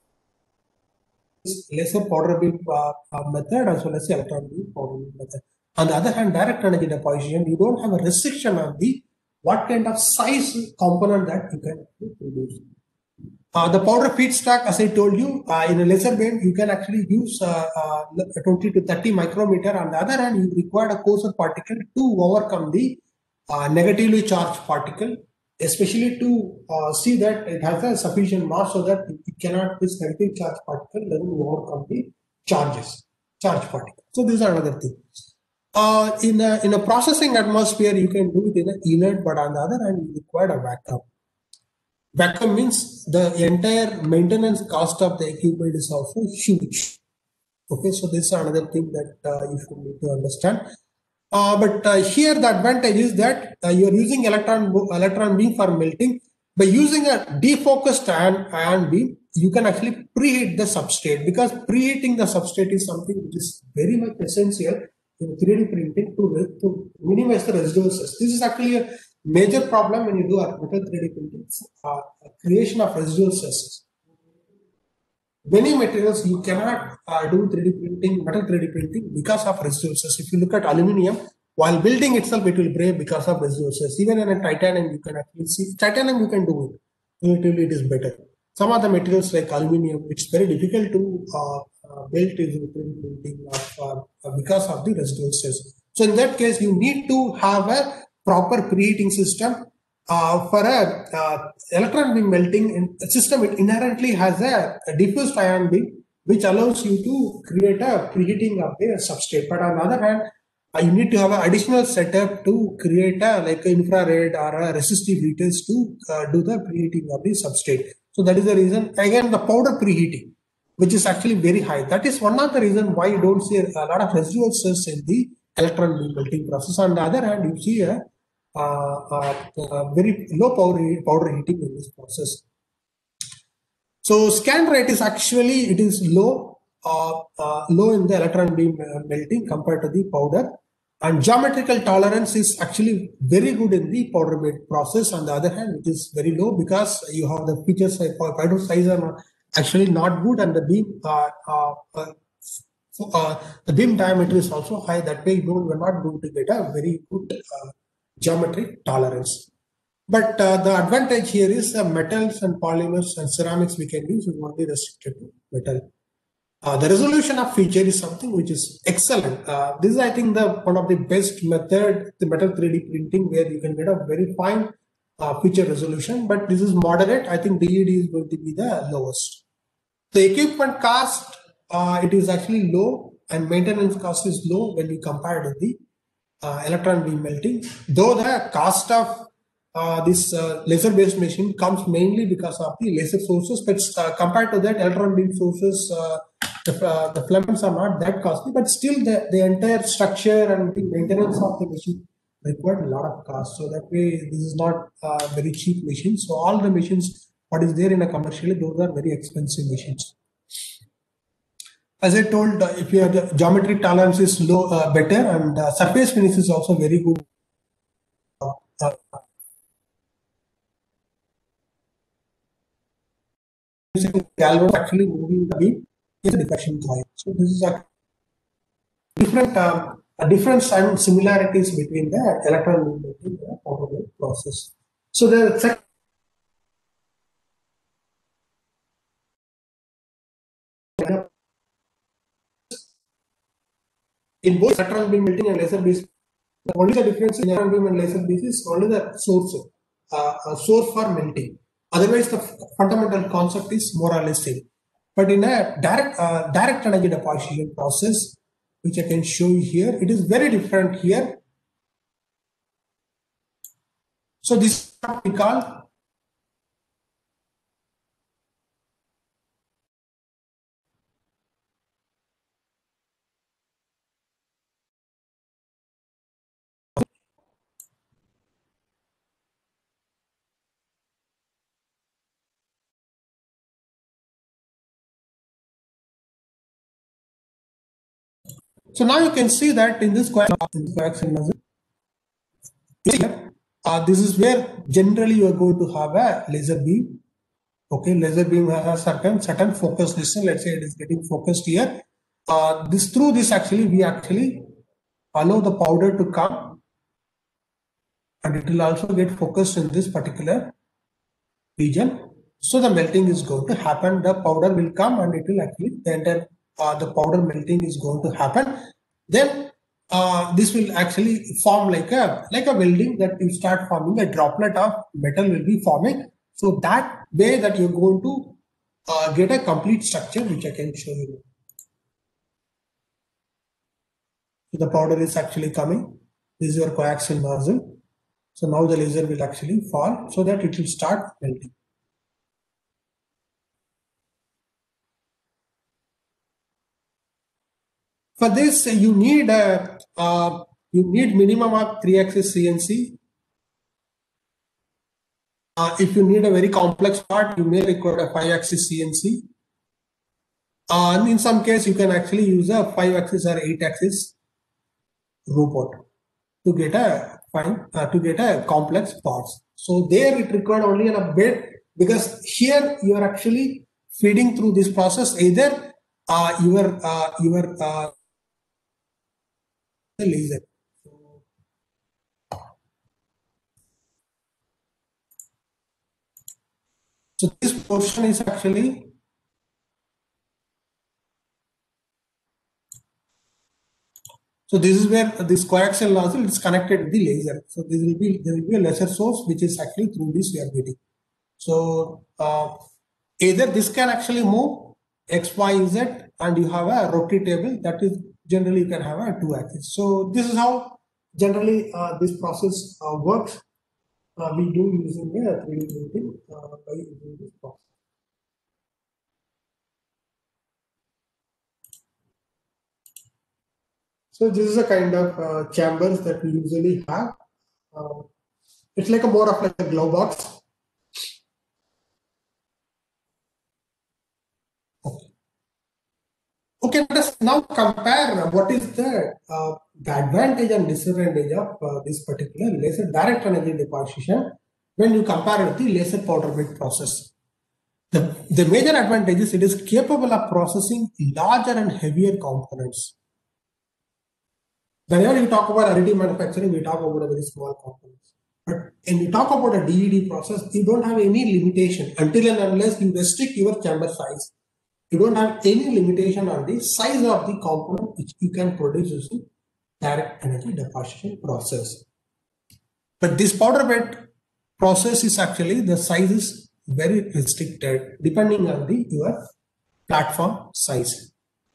is laser powder beam method as well as the electron beam powder beam method. On the other hand, direct energy deposition, you don't have a restriction on the what kind of size component that you can produce. The powder feedstock, as I told you, in a laser beam, you can actually use 20 to 30 micrometer. On the other hand, you require a coarser particle to overcome the negatively charged particle, especially to see that it has a sufficient mass so that it cannot, this negative charge particle doesn't overcome the charge particle. So this is another thing. In a processing atmosphere, you can do it in an inert, but on the other hand, you require a vacuum. Vacuum means the entire maintenance cost of the equipment is also huge. Okay, so this is another thing that you should need to understand. But here the advantage is that you are using electron beam for melting. By using a defocused ion beam, you can actually preheat the substrate, because preheating the substrate is something which is very much essential in 3D printing to minimize the residual stress. This is actually a major problem when you do metal 3D printing, creation of residual stresses. Many materials you cannot do 3D printing, metal 3D printing because of residual stress. If you look at aluminium, while building itself, it will break because of residual stress. Even in a titanium, you can actually see titanium, you can do it. Relatively, it is better. Some of the materials like aluminium, it's very difficult to build in 3D printing because of the residual stress. So in that case, you need to have a proper preheating system. For a electron beam melting system, it inherently has a diffused ion beam, which allows you to create a preheating of the substrate. But on the other hand, you need to have an additional setup to create a like infrared or a resistive heaters to do the preheating of the substrate. So that is the reason, again, the powder preheating, which is actually very high. That is one of the reasons why you don't see a lot of residual stress in the electron beam melting process. On the other hand, you see a very low powder heating in this process. So scan rate is actually, it is low in the electron beam melting compared to the powder, and geometrical tolerance is actually very good in the powder bed process. On the other hand, it is very low because you have the features like powder size are actually not good, and the beam diameter is also high. That way, we're not going to get a very good geometric tolerance. But the advantage here is metals and polymers and ceramics we can use is only restricted to metal. The resolution of feature is something which is excellent. This is, I think, one of the best method, the metal 3D printing, where you can get a very fine feature resolution. But this is moderate. I think DED is going to be the lowest. The equipment cost, it is actually low, and maintenance cost is low when we compare to the electron beam melting. Though the cost of this laser-based machine comes mainly because of the laser sources, but compared to that, electron beam sources, the filaments are not that costly, but still the entire structure and the maintenance of the machine required a lot of cost. So that way, this is not a very cheap machine. So all the machines, what is there in a commercially, those are very expensive machines. As I told, if your geometric tolerance is low, better, and surface finish is also very good. Galvan actually moving the beam is a diffraction coil. So this is a difference and similarities between the electron beam melting and the powder bed process. So the second in both electron beam melting and laser beam, only the difference in electron beam and laser beam is only the source for melting. Otherwise, the fundamental concept is more or less same. But in a direct energy deposition process, which I can show you here, it is very different here. So this is what we call so now you can see that in this coaxial nozzle, this is where generally you are going to have a laser beam. Okay, laser beam has a certain focus distance. Let's say it is getting focused here. Through this actually we actually allow the powder to come, and it will also get focused in this particular region. So the melting is going to happen. The powder will come and it will actually enter. The powder melting is going to happen. Then this will actually form like a welding, that you start forming a droplet of metal will be forming. So that way that you're going to get a complete structure, which I can show you. So the powder is actually coming. This is your coaxial nozzle. So now the laser will actually fall so that it will start melting. For this, you need minimum of 3-axis CNC. If you need a very complex part, you may require a 5-axis CNC. And in some case, you can actually use a 5-axis or 8-axis robot to get a complex parts. So there it required only a bit, because here you are actually feeding through this process either your laser. So this portion is actually this is where this coaxial nozzle is connected with the laser. So there will be a laser source which is actually through this we are getting. So either this can actually move X, Y, Z, and you have a rotatable, that is generally you can have a 2-axis. So this is how generally this process works. We do using a 3D printing by using this process. So this is a kind of chambers that we usually have. It's like a more of like a glove box. Okay, let us now compare what is the advantage and disadvantage of this particular laser direct energy deposition when you compare it with the laser powder bed process. The major advantage is it is capable of processing larger and heavier components. Whenever you talk about additive manufacturing, we talk about a very small components. But when you talk about a DED process, you don't have any limitation until and unless you restrict your chamber size. You don't have any limitation on the size of the component which you can produce using direct energy deposition process. But this powder bed process is actually, the size is very restricted depending on your platform size.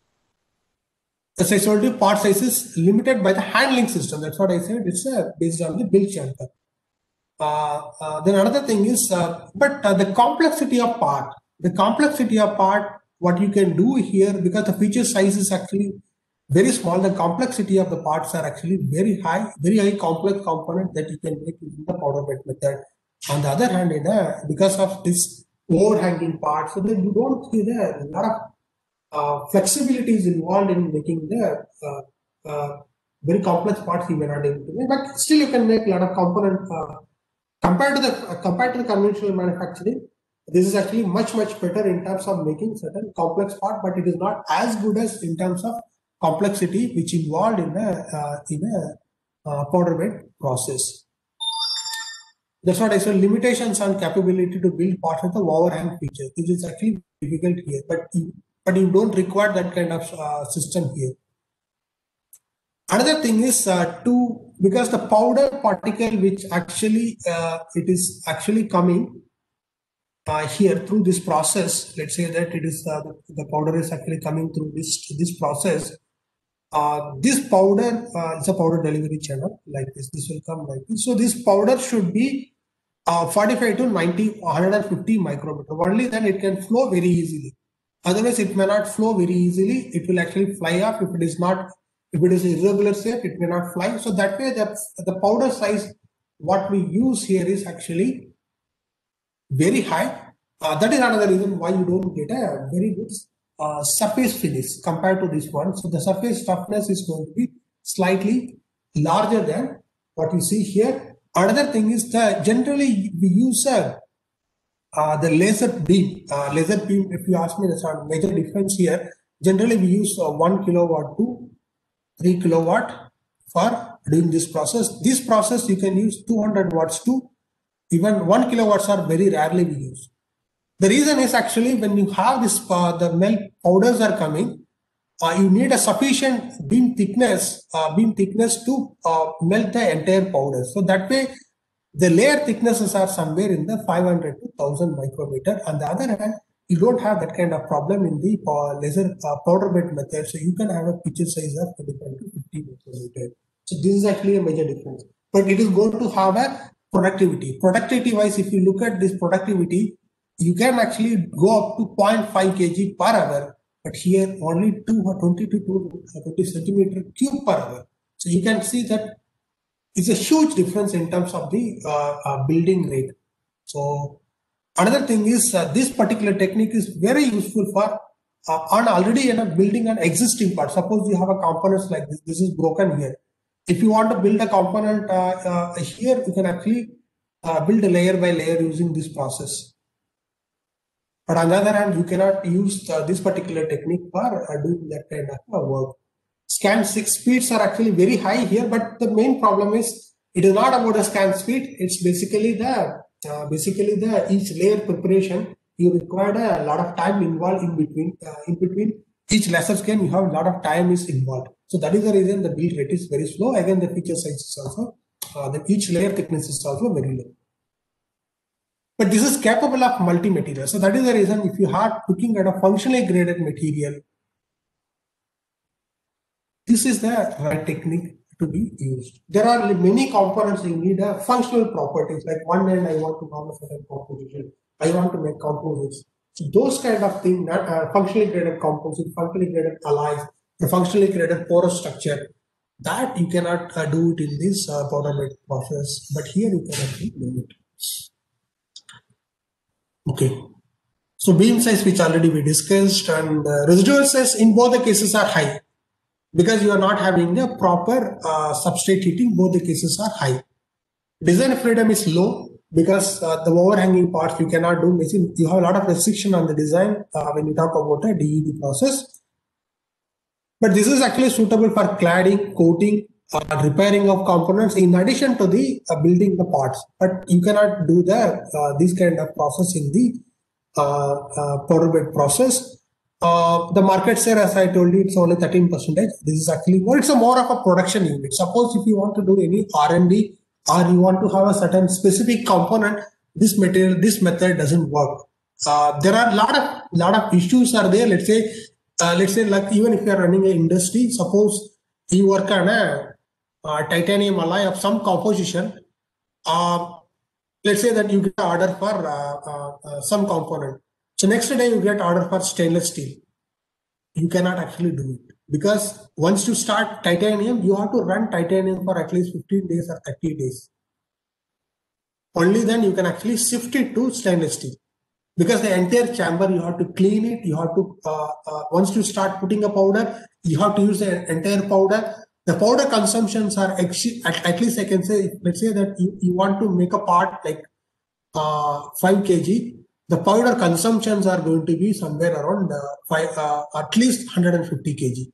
As I told you, part size is limited by the handling system. That's what I said. It's based on the build chamber. Then another thing is, the complexity of part. What you can do here, because the feature size is actually very small, the complexity of the parts are actually very high complex component that you can make using the powder bed method. On the other hand, because of this overhanging part, so that you don't see a lot of flexibility is involved in making the very complex parts you may not able to make, but still you can make a lot of component compared to the conventional manufacturing. This is actually much better in terms of making certain complex part, but it is not as good as in terms of complexity which involved in a powder bed process. That's what I said. Limitations on capability to build parts with the overhang feature. This is actually difficult here, but you don't require that kind of system here. Another thing is because the powder particle which actually it is actually coming here through this process. Let's say that it is the powder is actually coming through this process. This powder is a powder delivery channel like this. This will come like this. So this powder should be 45 to 90, 150 micrometer. Only then it can flow very easily. Otherwise, it may not flow very easily. It will actually fly off if it is not. If it is irregular shape, it may not fly. So that way, the powder size what we use here is actually very high. That is another reason why you don't get a very good surface finish compared to this one. So the surface toughness is going to be slightly larger than what you see here. Another thing is that generally we use the laser beam. Laser beam, if you ask me, there's a major difference here. Generally, we use 1 kilowatt to 3 kilowatt for doing this process. This process you can use 200 watts to even 1 kilowatts are very rarely we use. The reason is actually when you have this, the melt powders are coming, you need a sufficient beam thickness to melt the entire powder. So that way, the layer thicknesses are somewhere in the 500 to 1000 micrometer. On the other hand, you don't have that kind of problem in the laser powder bed method. So you can have a picture size of 25 to 50 micrometer. So this is actually a major difference. But it is going to have a productivity. Productivity wise, if you look at this productivity, you can actually go up to 0.5 kg per hour, but here only 20 to 20 centimeter cube per hour. So you can see that it's a huge difference in terms of the building rate. So another thing is this particular technique is very useful for on already building an existing part. Suppose you have a components like this. This is broken here. If you want to build a component here, you can actually build a layer by layer using this process. But on the other hand, you cannot use this particular technique for doing that kind of work. Scan speeds are actually very high here, but the main problem is it is not about the scan speed. It's basically the each layer preparation. You require a lot of time involved in between. In between each laser scan, you have a lot of time is involved. So that is the reason the build rate is very slow. Again, the feature size is also each layer thickness is also very low. But this is capable of multi-material. So that is the reason if you are looking at a functionally graded material, this is the right technique to be used. There are many components you need a functional properties. Like one end, I want to have a certain composition. I want to make composites. So those kind of things, not functionally graded composite, functionally graded alloys, the functionally graded porous structure, that you cannot do it in this powder bed process. But here you can actually do it. Okay. So beam size, which already we discussed, and residual size in both the cases are high. Because you are not having the proper substrate heating, both the cases are high. Design freedom is low because the overhanging parts you cannot do. You have a lot of restriction on the design when you talk about a DED process. But this is actually suitable for cladding, coating, repairing of components in addition to the building the parts. But you cannot do this kind of process in the powder bed process. The market share, as I told you, it's only 13%. This is actually more, it's a more of a production unit. Suppose if you want to do any R&D or you want to have a certain specific component, this method doesn't work. There are a lot of issues are there. Let's say like even if you are running an industry, suppose you work on a titanium alloy of some composition. Let's say that you get an order for some component. So next day you get order for stainless steel. You cannot actually do it because once you start titanium, you have to run titanium for at least 15 days or 30 days. Only then you can actually shift it to stainless steel because the entire chamber, you have to clean it. You have to, once you start putting a powder, you have to use the entire powder. The powder consumptions are at least I can say, let's say that you want to make a part like 5 kg. The powder consumptions are going to be somewhere around at least 150 kg.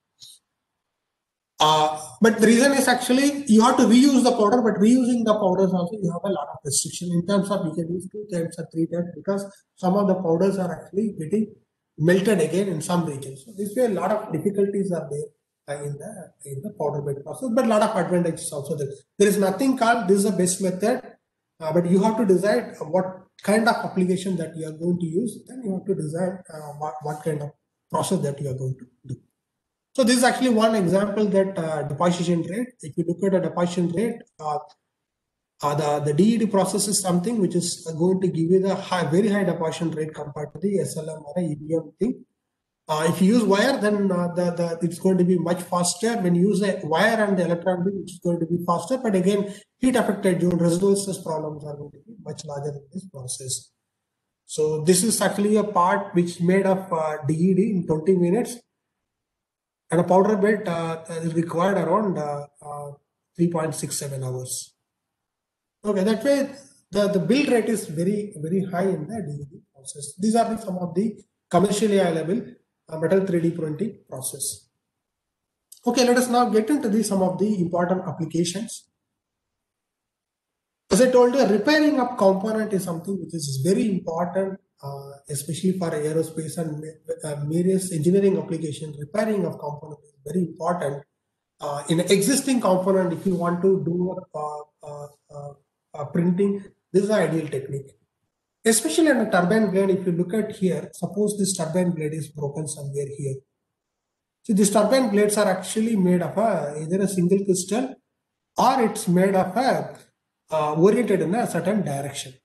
But the reason is actually you have to reuse the powder, but reusing the powders also you have a lot of restriction in terms of you can use 2 times or 3 times because some of the powders are actually getting melted again in some regions. So this way a lot of difficulties are there in the powder bed process, but a lot of advantages also there. There is nothing called this is the best method. but you have to decide what kind of application that you are going to use. Then you have to decide what kind of process that you are going to do. So this is actually one example that deposition rate. If you look at a deposition rate, the DED process is something which is going to give you the very high deposition rate compared to the SLM or EVM thing. If you use wire, then it's going to be much faster. When you use a wire and the electron beam, it's going to be faster. But again, heat affected zone residual stress problems are going to be much larger in this process. So this is actually a part which made of DED in 20 minutes. And a powder bed is required around 3.67 hours. Okay, that way the build rate is very, very high in the DED process. These are some of the commercially available metal 3D printing process. Okay, let us now get into some of the important applications. As I told you, repairing of component is something which is very important, especially for aerospace and various engineering applications. Repairing of component is very important. In an existing component, if you want to do printing, this is an ideal technique. Especially in a turbine blade, if you look at here, suppose this turbine blade is broken somewhere here. So these turbine blades are actually made of either a single crystal or it's made of oriented in a certain direction.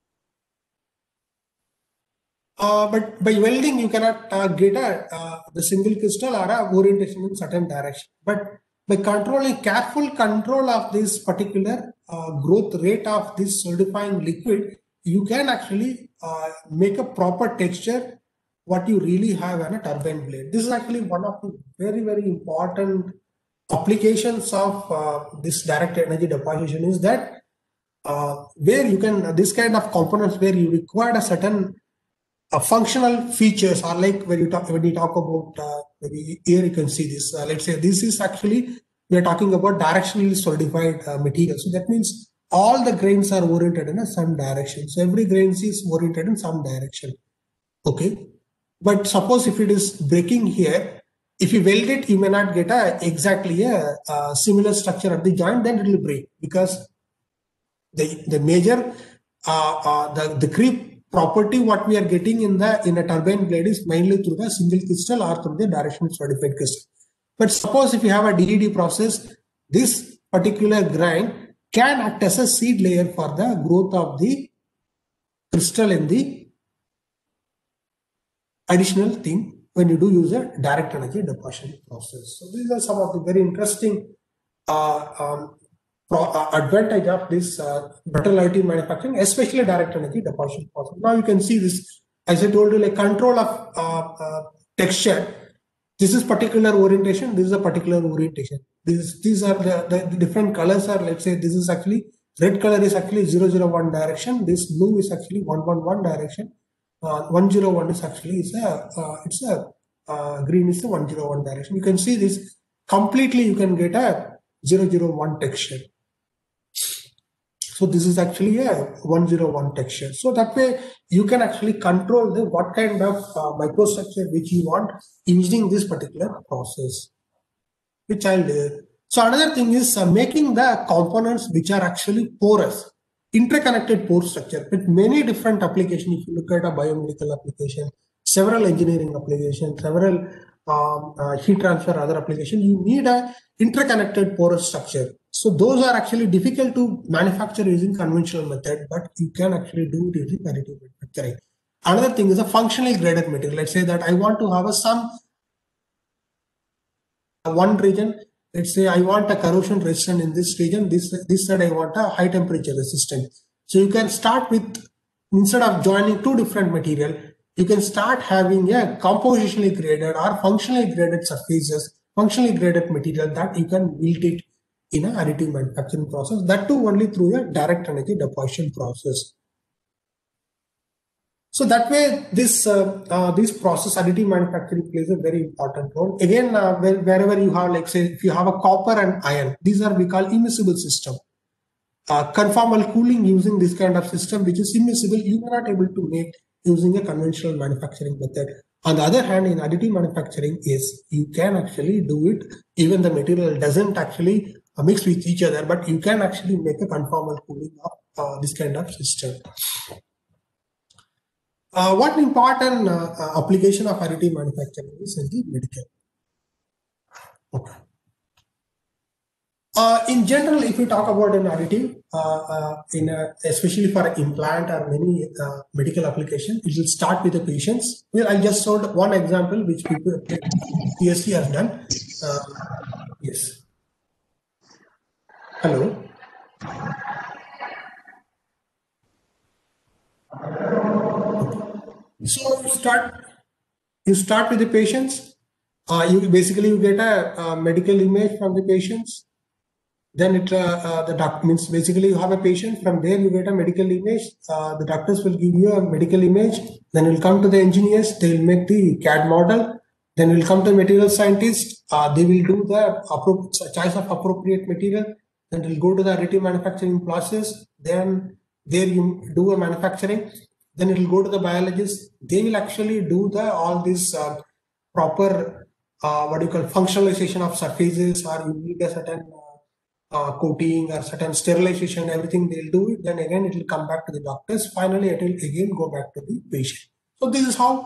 But by welding, you cannot get the single crystal or orientation in certain direction. But by careful control of this particular growth rate of this solidifying liquid, you can actually make a proper texture what you really have on a turbine blade. This is actually one of the very, very important applications of this direct energy deposition is that where you can, this kind of components where you require a certain functional features, or like when you talk about maybe here you can see this, let's say this is actually, we are talking about directionally solidified material. So that means all the grains are oriented in some direction. So every grain is oriented in some direction. Okay. But suppose if it is breaking here, if you weld it, you may not get exactly a similar structure at the joint, then it will break, because the major the creep property what we are getting in a turbine blade is mainly through the single crystal or through the directional solidified crystal. But suppose if you have a DED process, this particular grain can act as a seed layer for the growth of the crystal in the additional thing when you do use a direct energy deposition process. So these are some of the very interesting advantage of this metal additive manufacturing, especially direct energy deposition process. Now you can see this, as I told you, like control of texture. This is particular orientation. This is a particular orientation. These are the different colors are, let's say this is actually, red color is actually 001 direction. This blue is actually 111 direction. 101 is actually, green is the 101 direction. You can see this completely, you can get a 001 texture. So this is actually a 101 texture. So that way you can actually control what kind of microstructure which you want using this particular process, which I'll do. So another thing is making the components which are actually porous, interconnected pore structure with many different applications. If you look at a biomedical application, several engineering applications, several heat transfer, other applications, you need a interconnected porous structure. So those are actually difficult to manufacture using conventional method, but you can actually do it using additive manufacturing. Another thing is a functionally graded material. Let's say that I want to have some one region. Let's say I want a corrosion resistant in this region. This side I want a high temperature resistant. So you can start with, instead of joining two different material, you can start having a compositionally graded or functionally graded surfaces, functionally graded material that you can build it in an additive manufacturing process, that too only through a direct energy deposition process. So that way, this process, additive manufacturing, plays a very important role. Again, wherever you have, like say, if you have a copper and iron, these are we call immiscible system. Conformal cooling using this kind of system, which is immiscible, you are not able to make using a conventional manufacturing method. On the other hand, in additive manufacturing, is you can actually do it, even the material doesn't actually mixed with each other, but you can actually make a conformal cooling of this kind of system. One important application of additive manufacturing is in the medical. Okay. In general, if we talk about an additive, especially for implant or many medical applications, it will start with the patients. Well, I just showed one example which PSC has done. Yes. Hello. So you start with the patients. You get a medical image from the patients. Then the doctor means basically you have a patient. From there you get a medical image. The doctors will give you a medical image. Then you'll come to the engineers. They will make the CAD model. Then you'll come to material scientists. They will do the choice of appropriate material. Then you'll go to the additive manufacturing process. Then there you do a manufacturing. Then it will go to the biologists. They will actually do all this proper what you call functionalization of surfaces, or you need a certain coating or certain sterilization, everything they'll do it. Then again, it will come back to the doctors. Finally, it will again go back to the patient. So this is how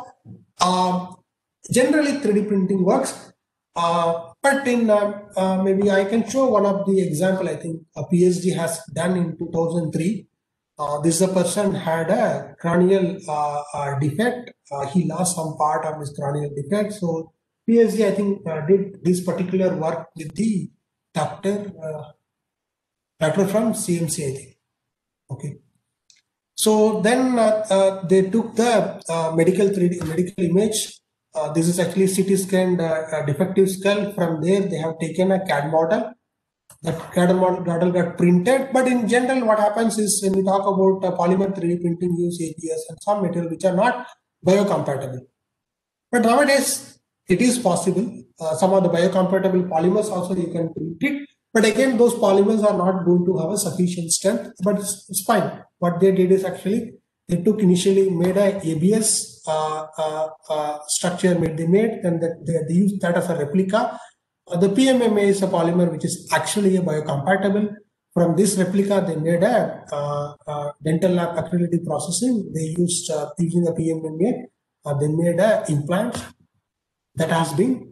generally 3D printing works. But in maybe I can show one of the example. I think a PhD has done in 2003. This is a person had a cranial defect. He lost some part of his cranial defect. So PhD, I think, did this particular work with the doctor from CMC, I think. Okay. So then they took the medical image. This is actually CT scanned defective skull. From there, they have taken a CAD model. That CAD model got printed. But in general, what happens is when we talk about polymer 3D printing, use ABS and some material which are not biocompatible. But nowadays, it is possible. Some of the biocompatible polymers also you can print it. But again, those polymers are not going to have a sufficient strength, but it's fine. What they did is actually they took initially made a ABS structure, and they used that as a replica. The PMMA is a polymer which is actually a biocompatible. From this replica, they made a dental lab accredited processing. They used using the PMMA. They made a implant that has been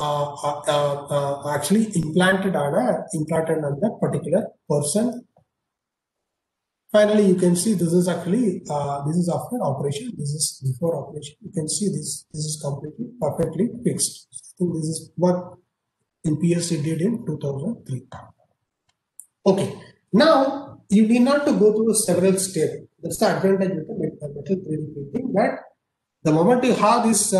actually implanted on that particular person. Finally, you can see this is actually this is after operation. This is before operation. You can see this is completely perfectly fixed. I think this is what in PSC did in 2003. Okay, now you need not to go through several steps. That's the advantage with the metal 3D printing, that the moment you have this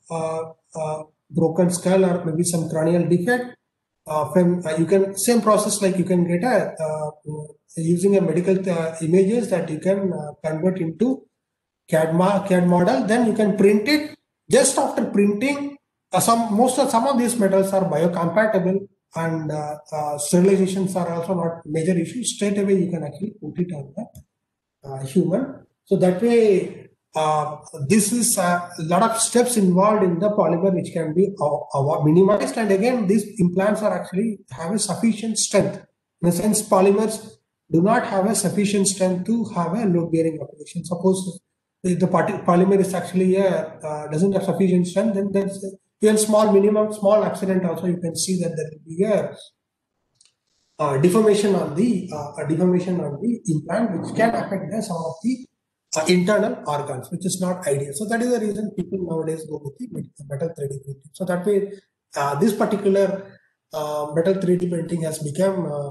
broken skull or maybe some cranial defect, you can same process, like you can get a using a medical images that you can convert into CAD model. Then you can print it. Just after printing, some of these metals are biocompatible, and sterilizations are also not major issues. Straight away you can actually put it on the human. So that way, this is a lot of steps involved in the polymer which can be minimized. And again, these implants are actually have a sufficient strength. In a sense, polymers do not have a sufficient strength to have a load bearing application. Suppose the polymer is actually doesn't have sufficient strength, then there's even small accident also, you can see that there will be a deformation on the implant, which can affect some of the internal organs, which is not ideal. So that is the reason people nowadays go with the metal 3D printing. So that way, this particular metal 3D printing has become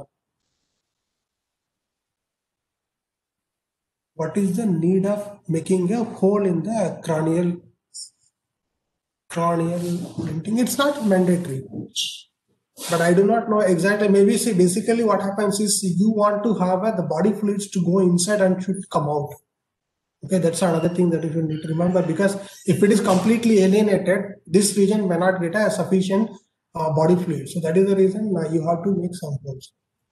what is the need of making a hole in the cranial printing? It's not mandatory, but I do not know exactly. Maybe see, basically what happens is you want to have the body fluids to go inside and should come out. Okay, that's another thing that you need to remember, because if it is completely alienated, this region may not get a sufficient body fluid. So that is the reason you have to make some holes.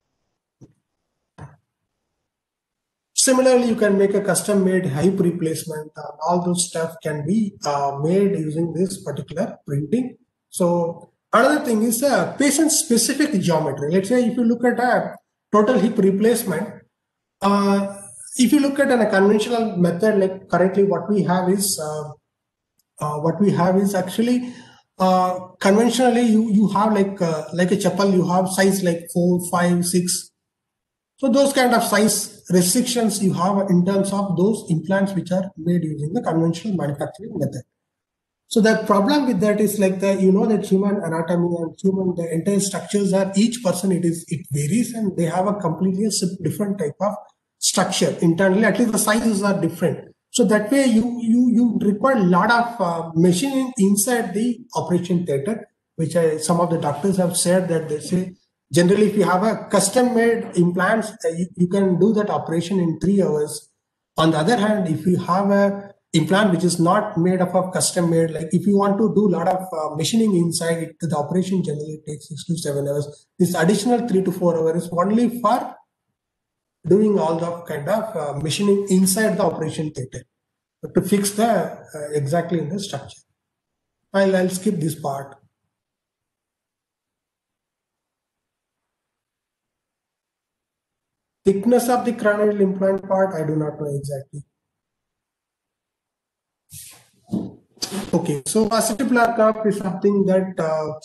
Similarly, you can make a custom-made hip replacement. All those stuff can be made using this particular printing. So Another thing is patient-specific geometry. Let's say if you look at a total hip replacement, if you look at a conventional method, like currently what we have is actually conventionally you have like a chapel, you have size like 4, 5, 6. So those kind of size restrictions you have in terms of those implants which are made using the conventional manufacturing method. So the problem with that is like that human anatomy and the entire structures are, each person it varies, and they have a completely different type of structure internally. At least the sizes are different. So that way you require a lot of machining inside the operation theater, which some of the doctors have said that they say generally if you have a custom made implants, you can do that operation in 3 hours. On the other hand, if you have a implant which is not made up of custom made, like if you want to do a lot of machining inside it, the operation generally takes 6 to 7 hours. This additional 3 to 4 hours is only for doing all the kind of machining inside the operation theater to fix the exactly in the structure. I'll skip this part. Thickness of the cranial implant part, I do not know exactly. Okay, so acetibular cup is something that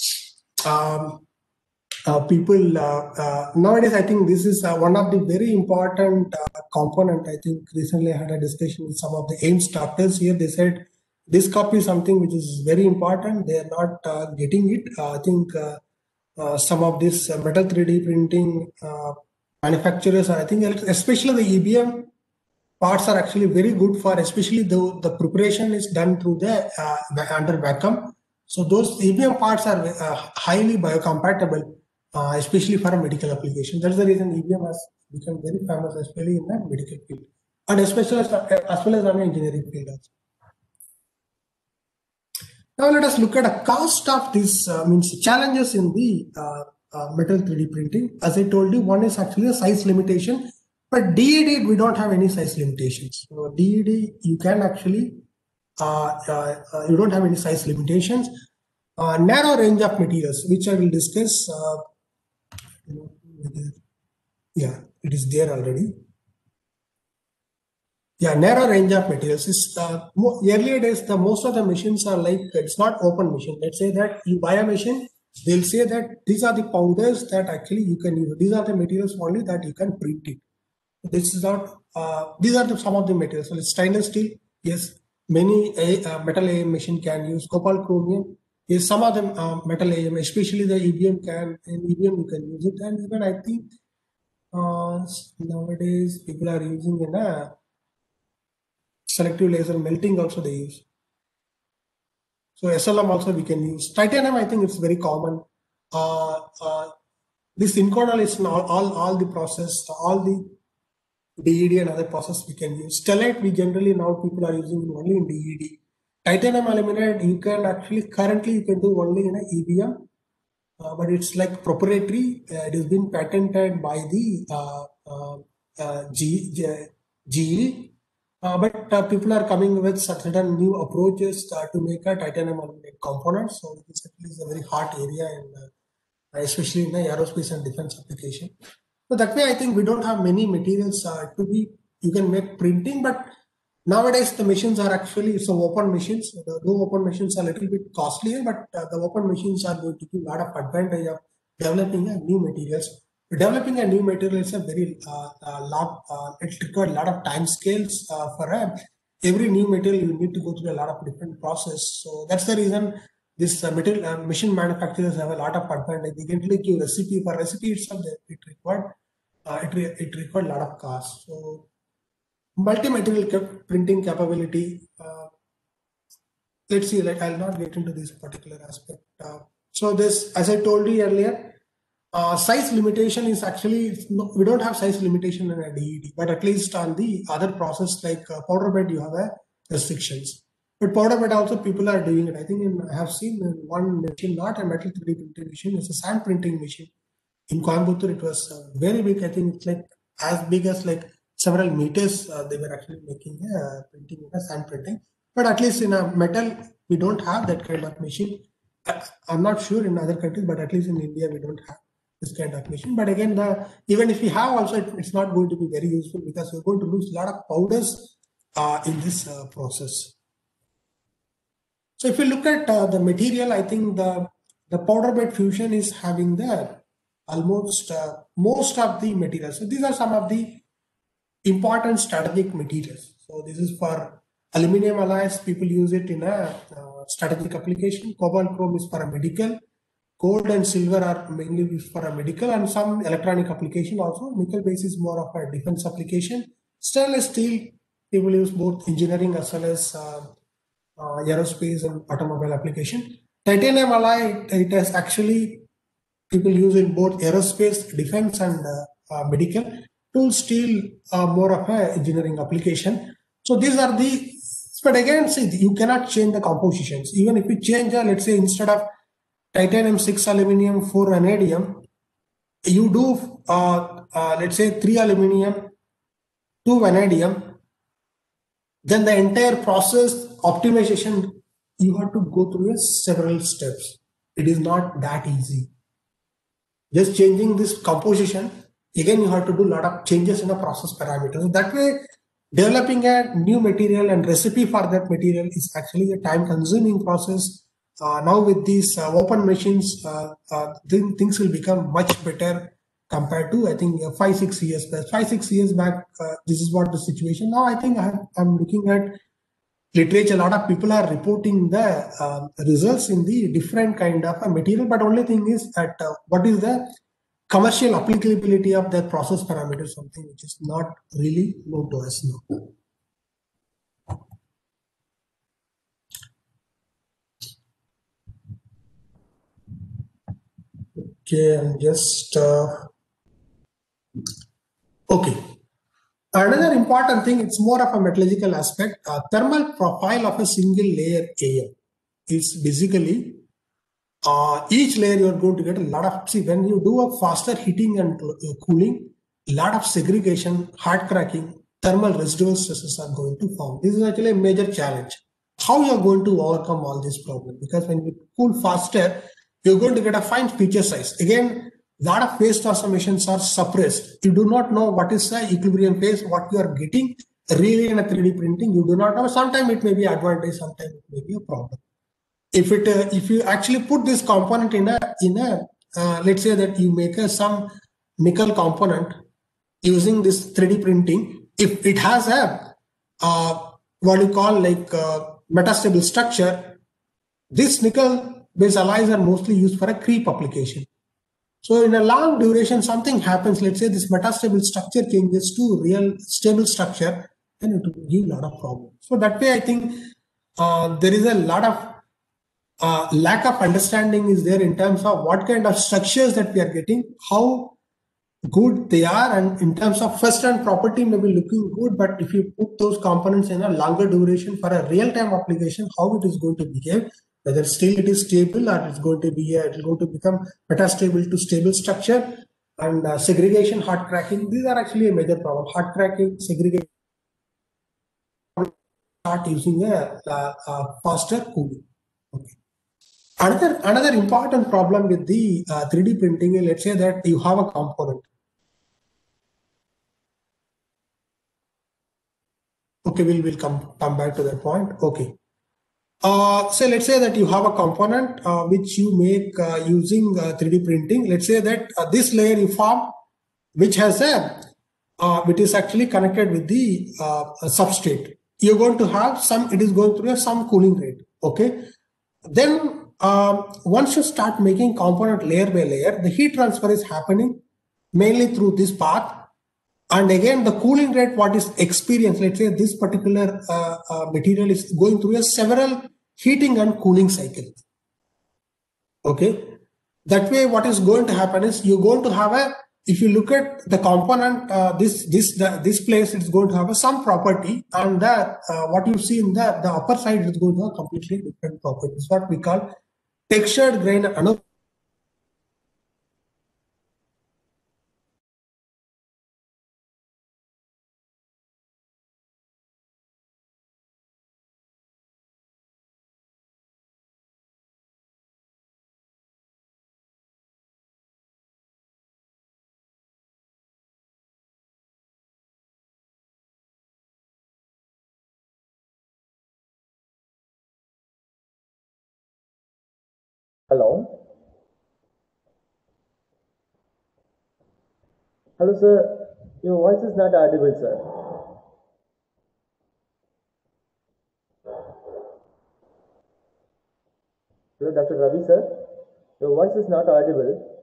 people nowadays, I think this is one of the very important component. I think recently I had a discussion with some of the AIMS doctors here. They said this cup is something which is very important. They are not getting it. I think some of this metal 3D printing manufacturers, I think especially the EBM parts are actually very good for, especially the preparation is done through the under vacuum. So those EBM parts are highly biocompatible, especially for a medical application. That's the reason EBM has become very famous, especially in the medical field, and especially as well as on the engineering field also. Now let us look at a cost of this means challenges in the metal 3D printing. As I told you, one is actually a size limitation. But DED, we don't have any size limitations. So DED, you can actually, you don't have any size limitations. Narrow range of materials, which I will discuss. Yeah, it is there already. Yeah, narrow range of materials is earlier days. Most of the machines are like, it's not open machine. Let's say that you buy a machine, they'll say that these are the powders that actually you can use. These are the materials only that you can print it. This is not, these are some of the materials. So stainless steel, yes, many metal AM machine can use. Cobalt chromium, yes, some of them metal AM, especially the EBM can, in EBM you can use it. And even I think nowadays people are using in a selective laser melting also they use. So SLM also we can use. Titanium, I think it's very common. This inconel is all the process, all the DED and other process we can use. Stellite, we generally now people are using only in DED. Titanium aluminide, you can actually currently you can do only in an EBM, but it's like proprietary. It has been patented by the GE. But people are coming with certain new approaches to make a titanium aluminide component. So this is a very hot area, especially in the aerospace and defense application. So that way, I think we don't have many materials you can make printing, but nowadays the machines are actually open machines. The open machines are a little bit costlier, but the open machines are going to give a lot of advantage of developing new materials. Developing a new material is a very it requires a lot of time scales for every new material. You need to go through a lot of different process. So that's the reason this machine manufacturers have a lot of advantage. They can really give recipe for recipe itself. It required a lot of cost. So multi-material printing capability. Let's see. Like I'll not get into this particular aspect. So this, as I told you earlier, size limitation is actually we don't have size limitation in a DED, but at least on the other process like powder bed, you have restrictions. But powder bed also people are doing it. I think I have seen one machine, not a metal 3D printing machine, it's a sand printing machine. In Coimbatore, it was very big. I think it's like as big as like several meters. They were actually making printing in a sand printing. But at least in a metal, we don't have that kind of machine. I'm not sure in other countries, but at least in India, we don't have this kind of machine. But again, even if we have also, it's not going to be very useful because we're going to lose a lot of powders in this process. So if you look at the material, I think the powder bed fusion is having the almost most of the materials. So these are some of the important strategic materials. So this is for aluminum alloys. People use it in a strategic application. Cobalt chrome is for a medical. Gold and silver are mainly used for a medical and some electronic application also. Nickel base is more of a defense application. Stainless steel, people use both engineering as well as aerospace and automobile application. Titanium alloy, it has actually people use in both aerospace, defense, and medical. Tool steel, more of a engineering application. So these are the. But again, see, you cannot change the compositions. Even if you change, let's say instead of titanium 6 aluminum 4 vanadium, you do let's say 3 aluminum 2 vanadium, then the entire process optimization you have to go through several steps. It is not that easy. Just changing this composition, again you have to do a lot of changes in the process parameters. That way, developing a new material and recipe for that material is actually a time consuming process. Now with these open machines, things will become much better compared to I think 5-6 years back. 5-6 years back, this is what the situation. Now I think I'm looking at literature. A lot of people are reporting the results in the different kind of a material, but only thing is that what is the commercial applicability of that process parameter, something which is not really known to us now. Okay, I'm just okay. Another important thing, it's more of a metallurgical aspect. Thermal profile of a single layer AM is basically each layer you're going to get a lot of, see, when you do a faster heating and cooling, a lot of segregation, hard cracking, thermal residual stresses are going to form. This is actually a major challenge. How you're going to overcome all these problems? Because when you cool faster, you're going to get a fine feature size. Again, a lot of phase transformations are suppressed. You do not know what is the equilibrium phase, what you are getting really in a 3D printing. You do not know. Sometimes it may be advantage, sometimes it may be a problem. If you actually put this component in a let's say that you make some nickel component using this 3D printing, if it has a what you call like metastable structure, this nickel based alloys are mostly used for a creep application. So in a long duration, something happens. Let's say this metastable structure changes to real stable structure, then it will give a lot of problems. So that way, I think there is a lot of lack of understanding is there in terms of what kind of structures that we are getting, how good they are, and in terms of first hand property may be looking good, but if you put those components in a longer duration for a real-time application, how it is going to behave, whether still it is stable or it's going to be it is going to become metastable to stable structure, and segregation, hard cracking. These are actually a major problem. Hard cracking, segregation, start using a faster cooling. Okay. Another important problem with the 3D printing is, let's say that you have a component. Okay, we'll come back to that point. Okay. So let's say that you have a component which you make using 3D printing. Let's say that this layer you form, which has a which is actually connected with the substrate. You're going to have some. It is going through some cooling rate. Okay. Then once you start making component layer by layer, the heat transfer is happening mainly through this path. And again, the cooling rate, what is experienced, let's say this particular material is going through a several heating and cooling cycles. Okay. That way, what is going to happen is you're going to have a, if you look at the component, this place, it's going to have some property, and what you see in the upper side is going to have completely different property. It's what we call textured grain Hello? Hello, sir. Your voice is not audible, sir. Hello, Dr. Ravi, sir. Your voice is not audible.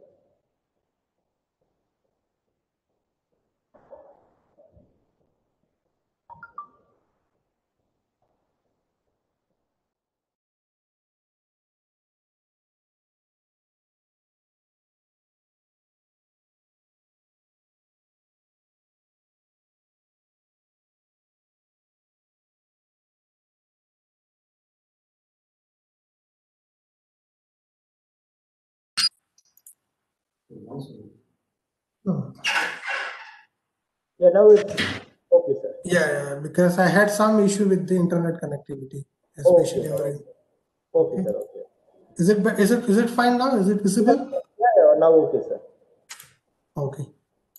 Hmm. Yeah, now it's okay, sir. Yeah, because I had some issue with the internet connectivity, Okay, especially sir. over. Okay, okay, Okay. sir. Okay. Is it fine now? Is it Yeah, visible? yeah, now okay, sir. Okay.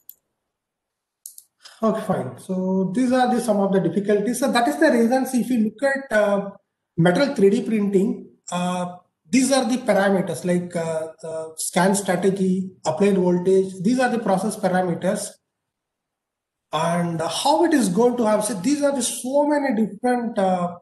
Okay, fine. So these are some of the difficulties. So that is the reasons if you look at metal 3D printing, these are the parameters like scan strategy, applied voltage. These are the process parameters, and how it is going to have. So these are the so many different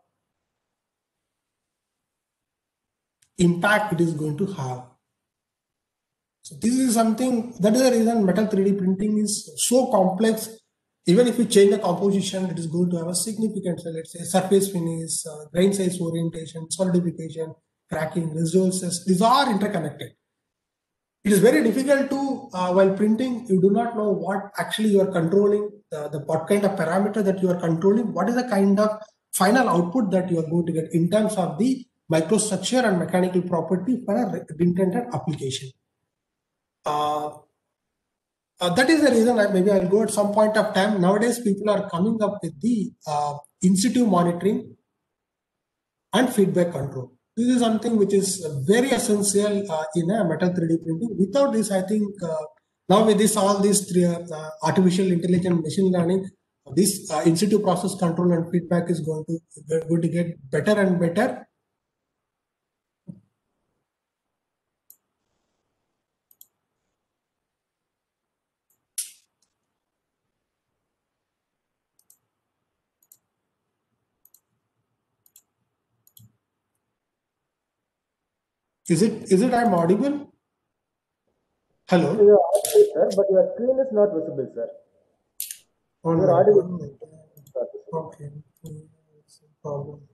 impact it is going to have. So this is something that is the reason metal 3D printing is so complex. Even if you change the composition, it is going to have a significant, so let's say surface finish, grain size orientation, solidification, cracking, resources. These are interconnected. It is very difficult to, while printing, you do not know what actually you are controlling, what kind of parameter that you are controlling, what is the kind of final output that you are going to get in terms of the microstructure and mechanical property for a intended application. That is the reason maybe I'll go at some point of time. Nowadays, people are coming up with the in situ monitoring and feedback control. This is something which is very essential in a metal 3D printing. Without this, I think now with this all these three artificial intelligence, machine learning, this in situ process control and feedback is going to get better and better. Is it I'm audible? So you're Hello. audible, sir, but your screen is not visible, sir. One You're minute. audible. 1 minute. Not visible. Okay. It's a problem.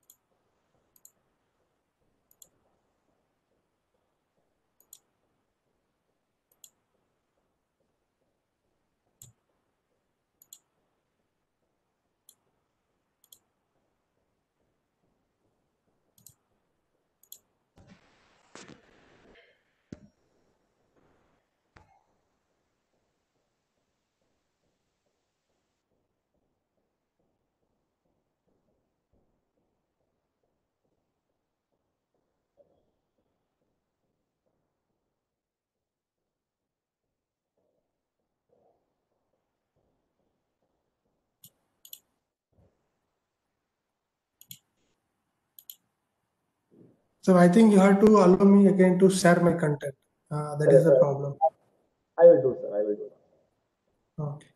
So I think you have to allow me again to share my content. That is Correct, the sir. problem. I will do, sir. I will do. Okay.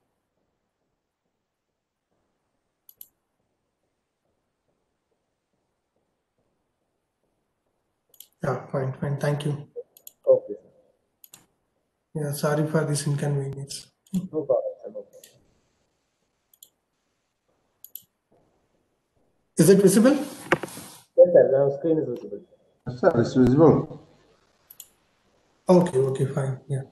Yeah, fine, fine. Thank you. Okay, sir. Yeah, sorry for this inconvenience. No problem, sir. No problem. Is it visible? Yes, sir. Now screen is visible. Yes, sir, it's visible. Okay, fine. Yeah.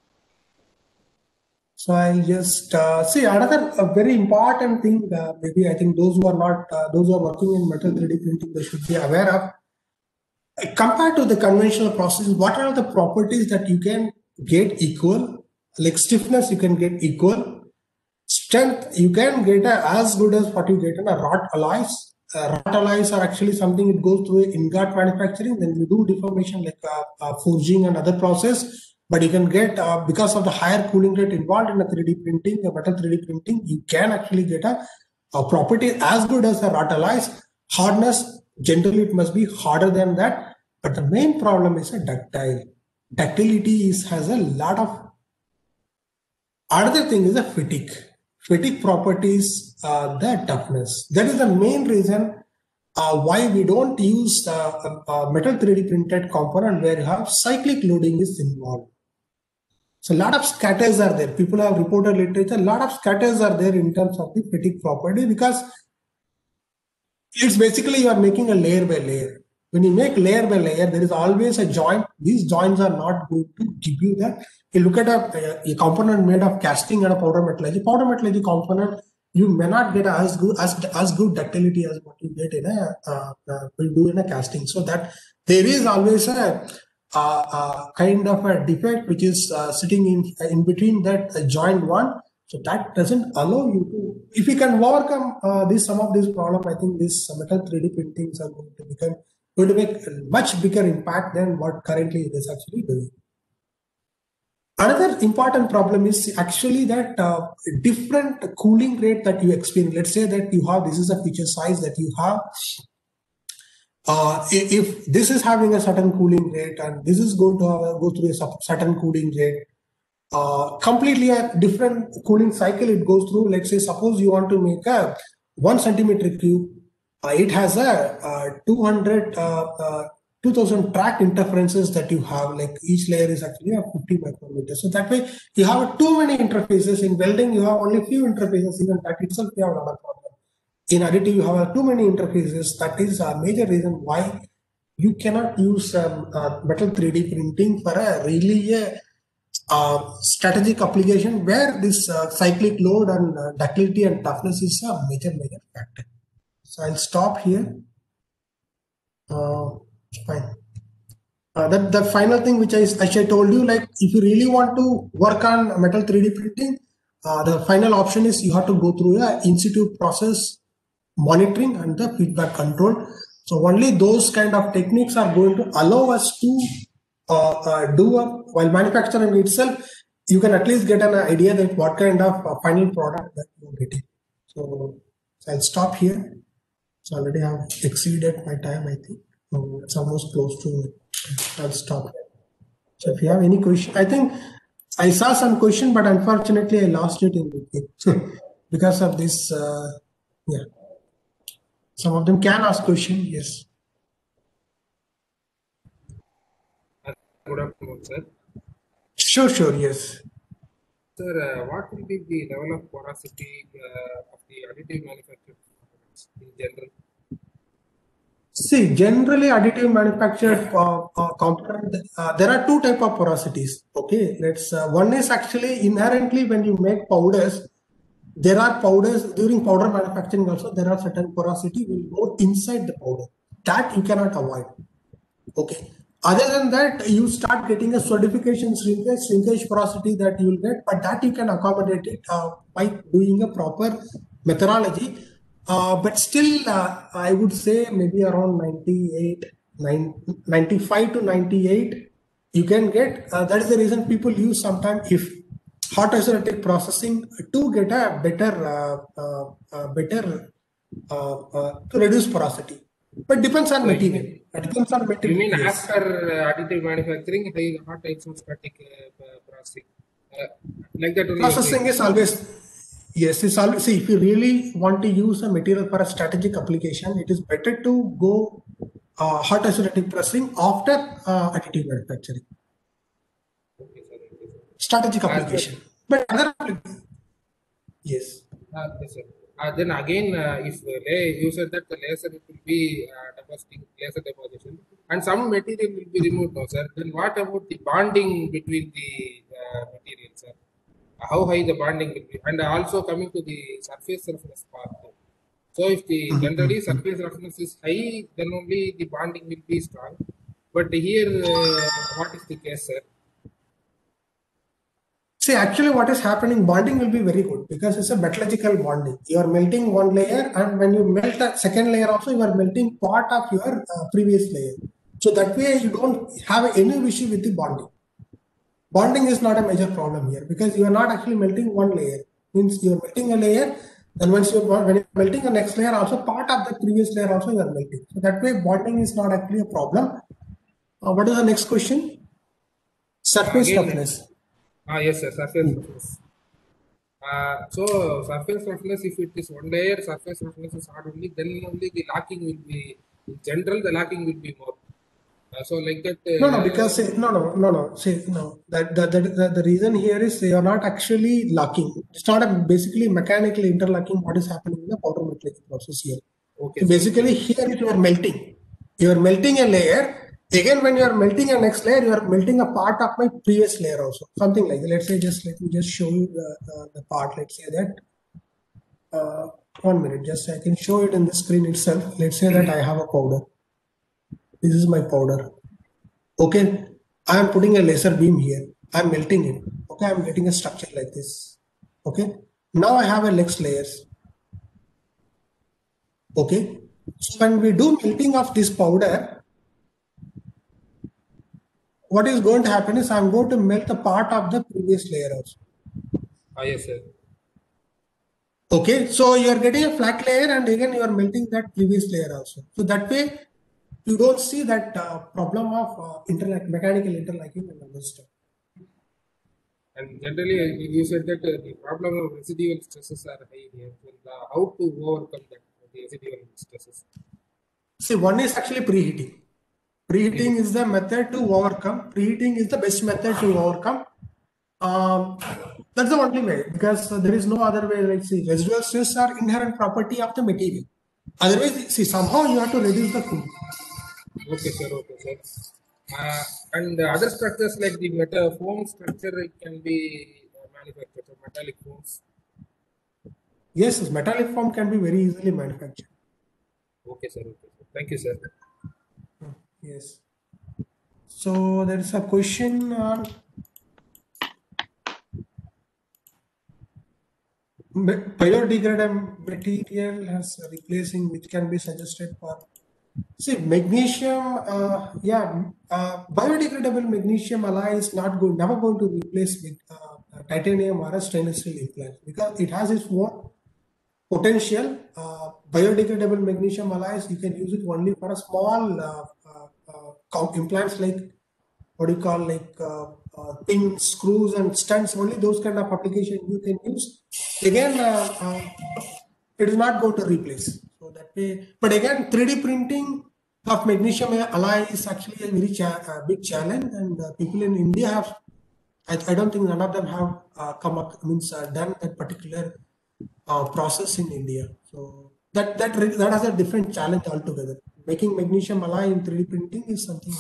So I'll just see another very important thing. Maybe I think those who are not, those who are working in metal 3D printing, they should be aware of. Compared to the conventional process, what are the properties that you can get equal? Like stiffness, you can get equal. Strength, you can get as good as what you get in a wrought alloys. Wrought alloys are actually something it goes through ingot manufacturing. Then you do deformation like forging and other process. But you can get because of the higher cooling rate involved in a 3D printing, a metal 3D printing, you can actually get a property as good as a wrought alloys. Hardness, generally it must be harder than that. But the main problem is a ductile. Ductility has a lot of. Another thing is a fatigue. Fatigue properties, the toughness. That is the main reason why we don't use metal 3D printed component where you have cyclic loading is involved. So a lot of scatters are there. People have reported literature. A lot of scatters are there in terms of the fatigue property because it's basically you are making a layer by layer. When you make layer by layer, there is always a joint. These joints are not going to give you that. You look at a component made of casting and a powder metallurgy. Powder metallurgy component, you may not get as good ductility as what you get in will do in a casting. So that there is always a kind of a defect which is sitting in between that joint one. So that doesn't allow you to, if you can overcome some of these problems, I think this metal 3D printings are going to make a much bigger impact than what currently it is actually doing. Another important problem is actually that different cooling rate that you experience. Let's say that you have, this is a feature size that you have. If this is having a certain cooling rate and this is going to go through a certain cooling rate, completely a different cooling cycle it goes through. Let's say, suppose you want to make a 1 centimeter cube, it has a 2000 track interferences that you have, like each layer is actually a 50 micrometers. So that way you have too many interfaces. In welding, you have only few interfaces, even that itself you have another problem. In additive, you have too many interfaces. That is a major reason why you cannot use metal 3D printing for a really strategic application where this cyclic load and ductility and toughness is a major factor. So I'll stop here. Fine. The final thing which I told you, like if you really want to work on metal 3D printing, the final option is you have to go through a in-situ process monitoring and the feedback control. So only those kind of techniques are going to allow us to while manufacturing itself, you can at least get an idea that what kind of final product that you're getting. So I'll stop here. So already I have exceeded my time, I think. It's almost close to it. I'll stop here. So if you have any question, I think I saw some question, but unfortunately I lost it in between because of this. Yeah, some of them can ask question. Yes. Good afternoon, sir. Sure, yes. Sir, what will be the level of porosity of the additive manufactured components in general? See, generally additive manufactured component, there are two types of porosities. Okay, one is actually inherently when you make powders, there are powders during powder manufacturing also, there are certain porosity will go inside the powder. That you cannot avoid. Okay. Other than that, you start getting a solidification shrinkage porosity that you will get, but that you can accommodate it by doing a proper methodology. But still, I would say maybe around 95 to 98, you can get. That is the reason people use sometimes if hot isostatic processing to get a better to reduce porosity. But depends on material. It depends on material. You mean after additive manufacturing, hot isostatic processing, like that only? Processing is always, yes, it's always, see, if you really want to use a material for a strategic application, it is better to go hot isostatic processing after additive manufacturing. Okay, sir. Strategic application. But other, yes. Yes, sir. Then again, if you said that the laser will be depositing laser deposition, and some material will be removed now, sir. Then what about the bonding between the materials, sir? How high the bonding will be, and also coming to the surface roughness part. So if the generally surface roughness is high, then only the bonding will be strong. But here, what is the case, sir? See, actually what is happening, bonding will be very good because it's a metallurgical bonding. You are melting one layer, and when you melt a second layer also, you are melting part of your previous layer. So that way you don't have any issue with the bonding. Bonding is not a major problem here because you are not actually melting one layer. Means you are melting a layer, and when you are melting the next layer also, part of the previous layer also you are melting. So that way bonding is not actually a problem. What is the next question? Surface Again, toughness. yes, sir, surface roughness. So surface roughness, if it is one layer, surface roughness is hard only, then only the locking will be, in general, the locking will be more. So like that. No, because no. See, no. The reason here is they are not actually locking. It's not a basically mechanical interlocking. What is happening in the powder metallic process here? Okay, So sir. basically, here you are melting. You are melting a layer. Again, when you are melting a next layer, you are melting a part of my previous layer also. Something like that. Let's say, let me just show you the part. Let's say that. 1 minute, just I can show it in the screen itself. Let's say that I have a powder. This is my powder. Okay, I am putting a laser beam here. I'm melting it. Okay, I'm getting a structure like this. Okay, now I have a next layers. Okay, so when we do melting of this powder, what is going to happen is I'm going to melt a part of the previous layer also. Yes, sir. Okay, so you are getting a flat layer and again you are melting that previous layer also. So that way you don't see that problem of mechanical interlocking and other stuff. And generally, you said that the problem of residual stresses are high here. And, how to overcome that, the residual stresses? See, one is actually preheating. Preheating is the method to overcome. Preheating is the best method to overcome. That's the only way because there is no other way. Like, see, residual stress are inherent property of the material. Otherwise, see, somehow you have to reduce the cool. Okay, sir. Okay, sir. And other structures like the foam structure, it can be manufactured, so metallic foams. Yes, metallic foam can be very easily manufactured. Okay, sir. Okay, sir. Thank you, sir. Yes. So there is a question on biodegradable material has replacing which can be suggested for. See, magnesium, biodegradable magnesium alloy is never going to replace with titanium or a stainless steel implant because it has its own potential. Biodegradable magnesium alloys, you can use it only for a small implants like what do you call pin screws and studs. Only those kind of application you can use. Again, it is not going to replace. So that way, but again, 3D printing of magnesium alloy is actually a very big challenge, and people in India have. I don't think none of them have done that particular process in India. So that has a different challenge altogether. Making magnesium alloy in 3D printing is something.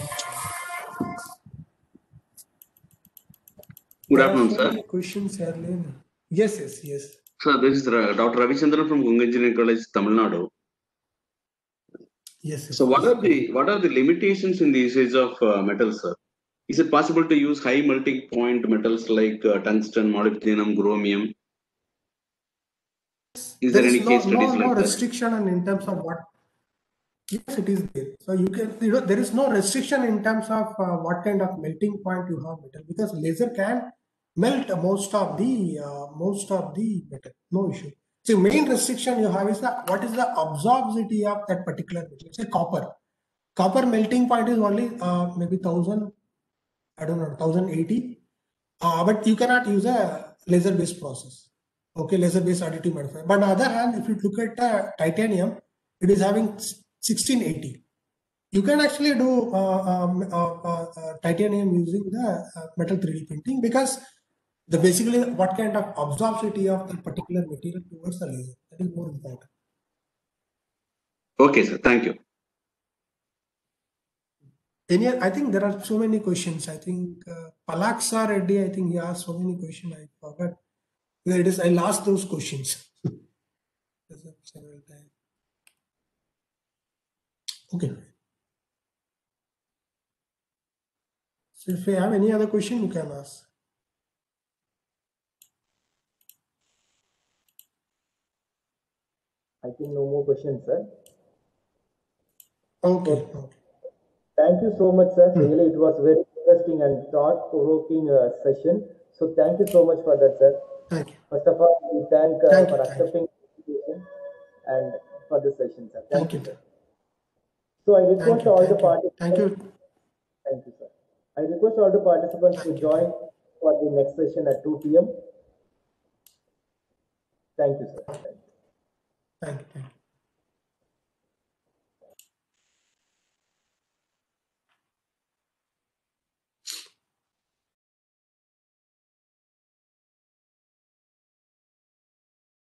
Good There are afternoon, so sir. many questions earlier. Yes. Sir, this is Dr. Ravichandran from Gunga Engineering College, Tamil Nadu. Yes. So, what are the limitations in the usage of metals, sir? Is it possible to use high melting point metals like tungsten, molybdenum, chromium? Is there There is any case studies no like that? restriction in terms of what. Yes, it is there. So you can, there is no restriction in terms of what kind of melting point you have metal because laser can melt most of the metal. No issue. So main restriction you have is what is the absorptivity of that particular metal. Say copper. Copper melting point is only maybe 1000. I don't know 1080. But you cannot use a laser based process. Okay, laser based additive manufacturing. But on the other hand, if you look at titanium, it is having 1680. You can actually do titanium using the metal 3D printing because basically what kind of absorptivity of the particular material towards the laser, that is more important. Okay, sir. Thank you. I think there are so many questions. I think Palaksa Reddy, I think he asked so many questions. I forgot. I lost those questions. Several times. Okay. So if you have any other question, you can ask. I think no more questions, sir. Okay. Thank you so much, sir. Really, it was very interesting and thought-provoking session. So thank you so much for that, sir. Thank you. First of all, we thank Thank for you. accepting the invitation and for the session, sir. Thank you. Sir. So I request all the participants. Thank you. I request all the participants to join for the next session at 2 p.m. Thank you, sir. Thank you.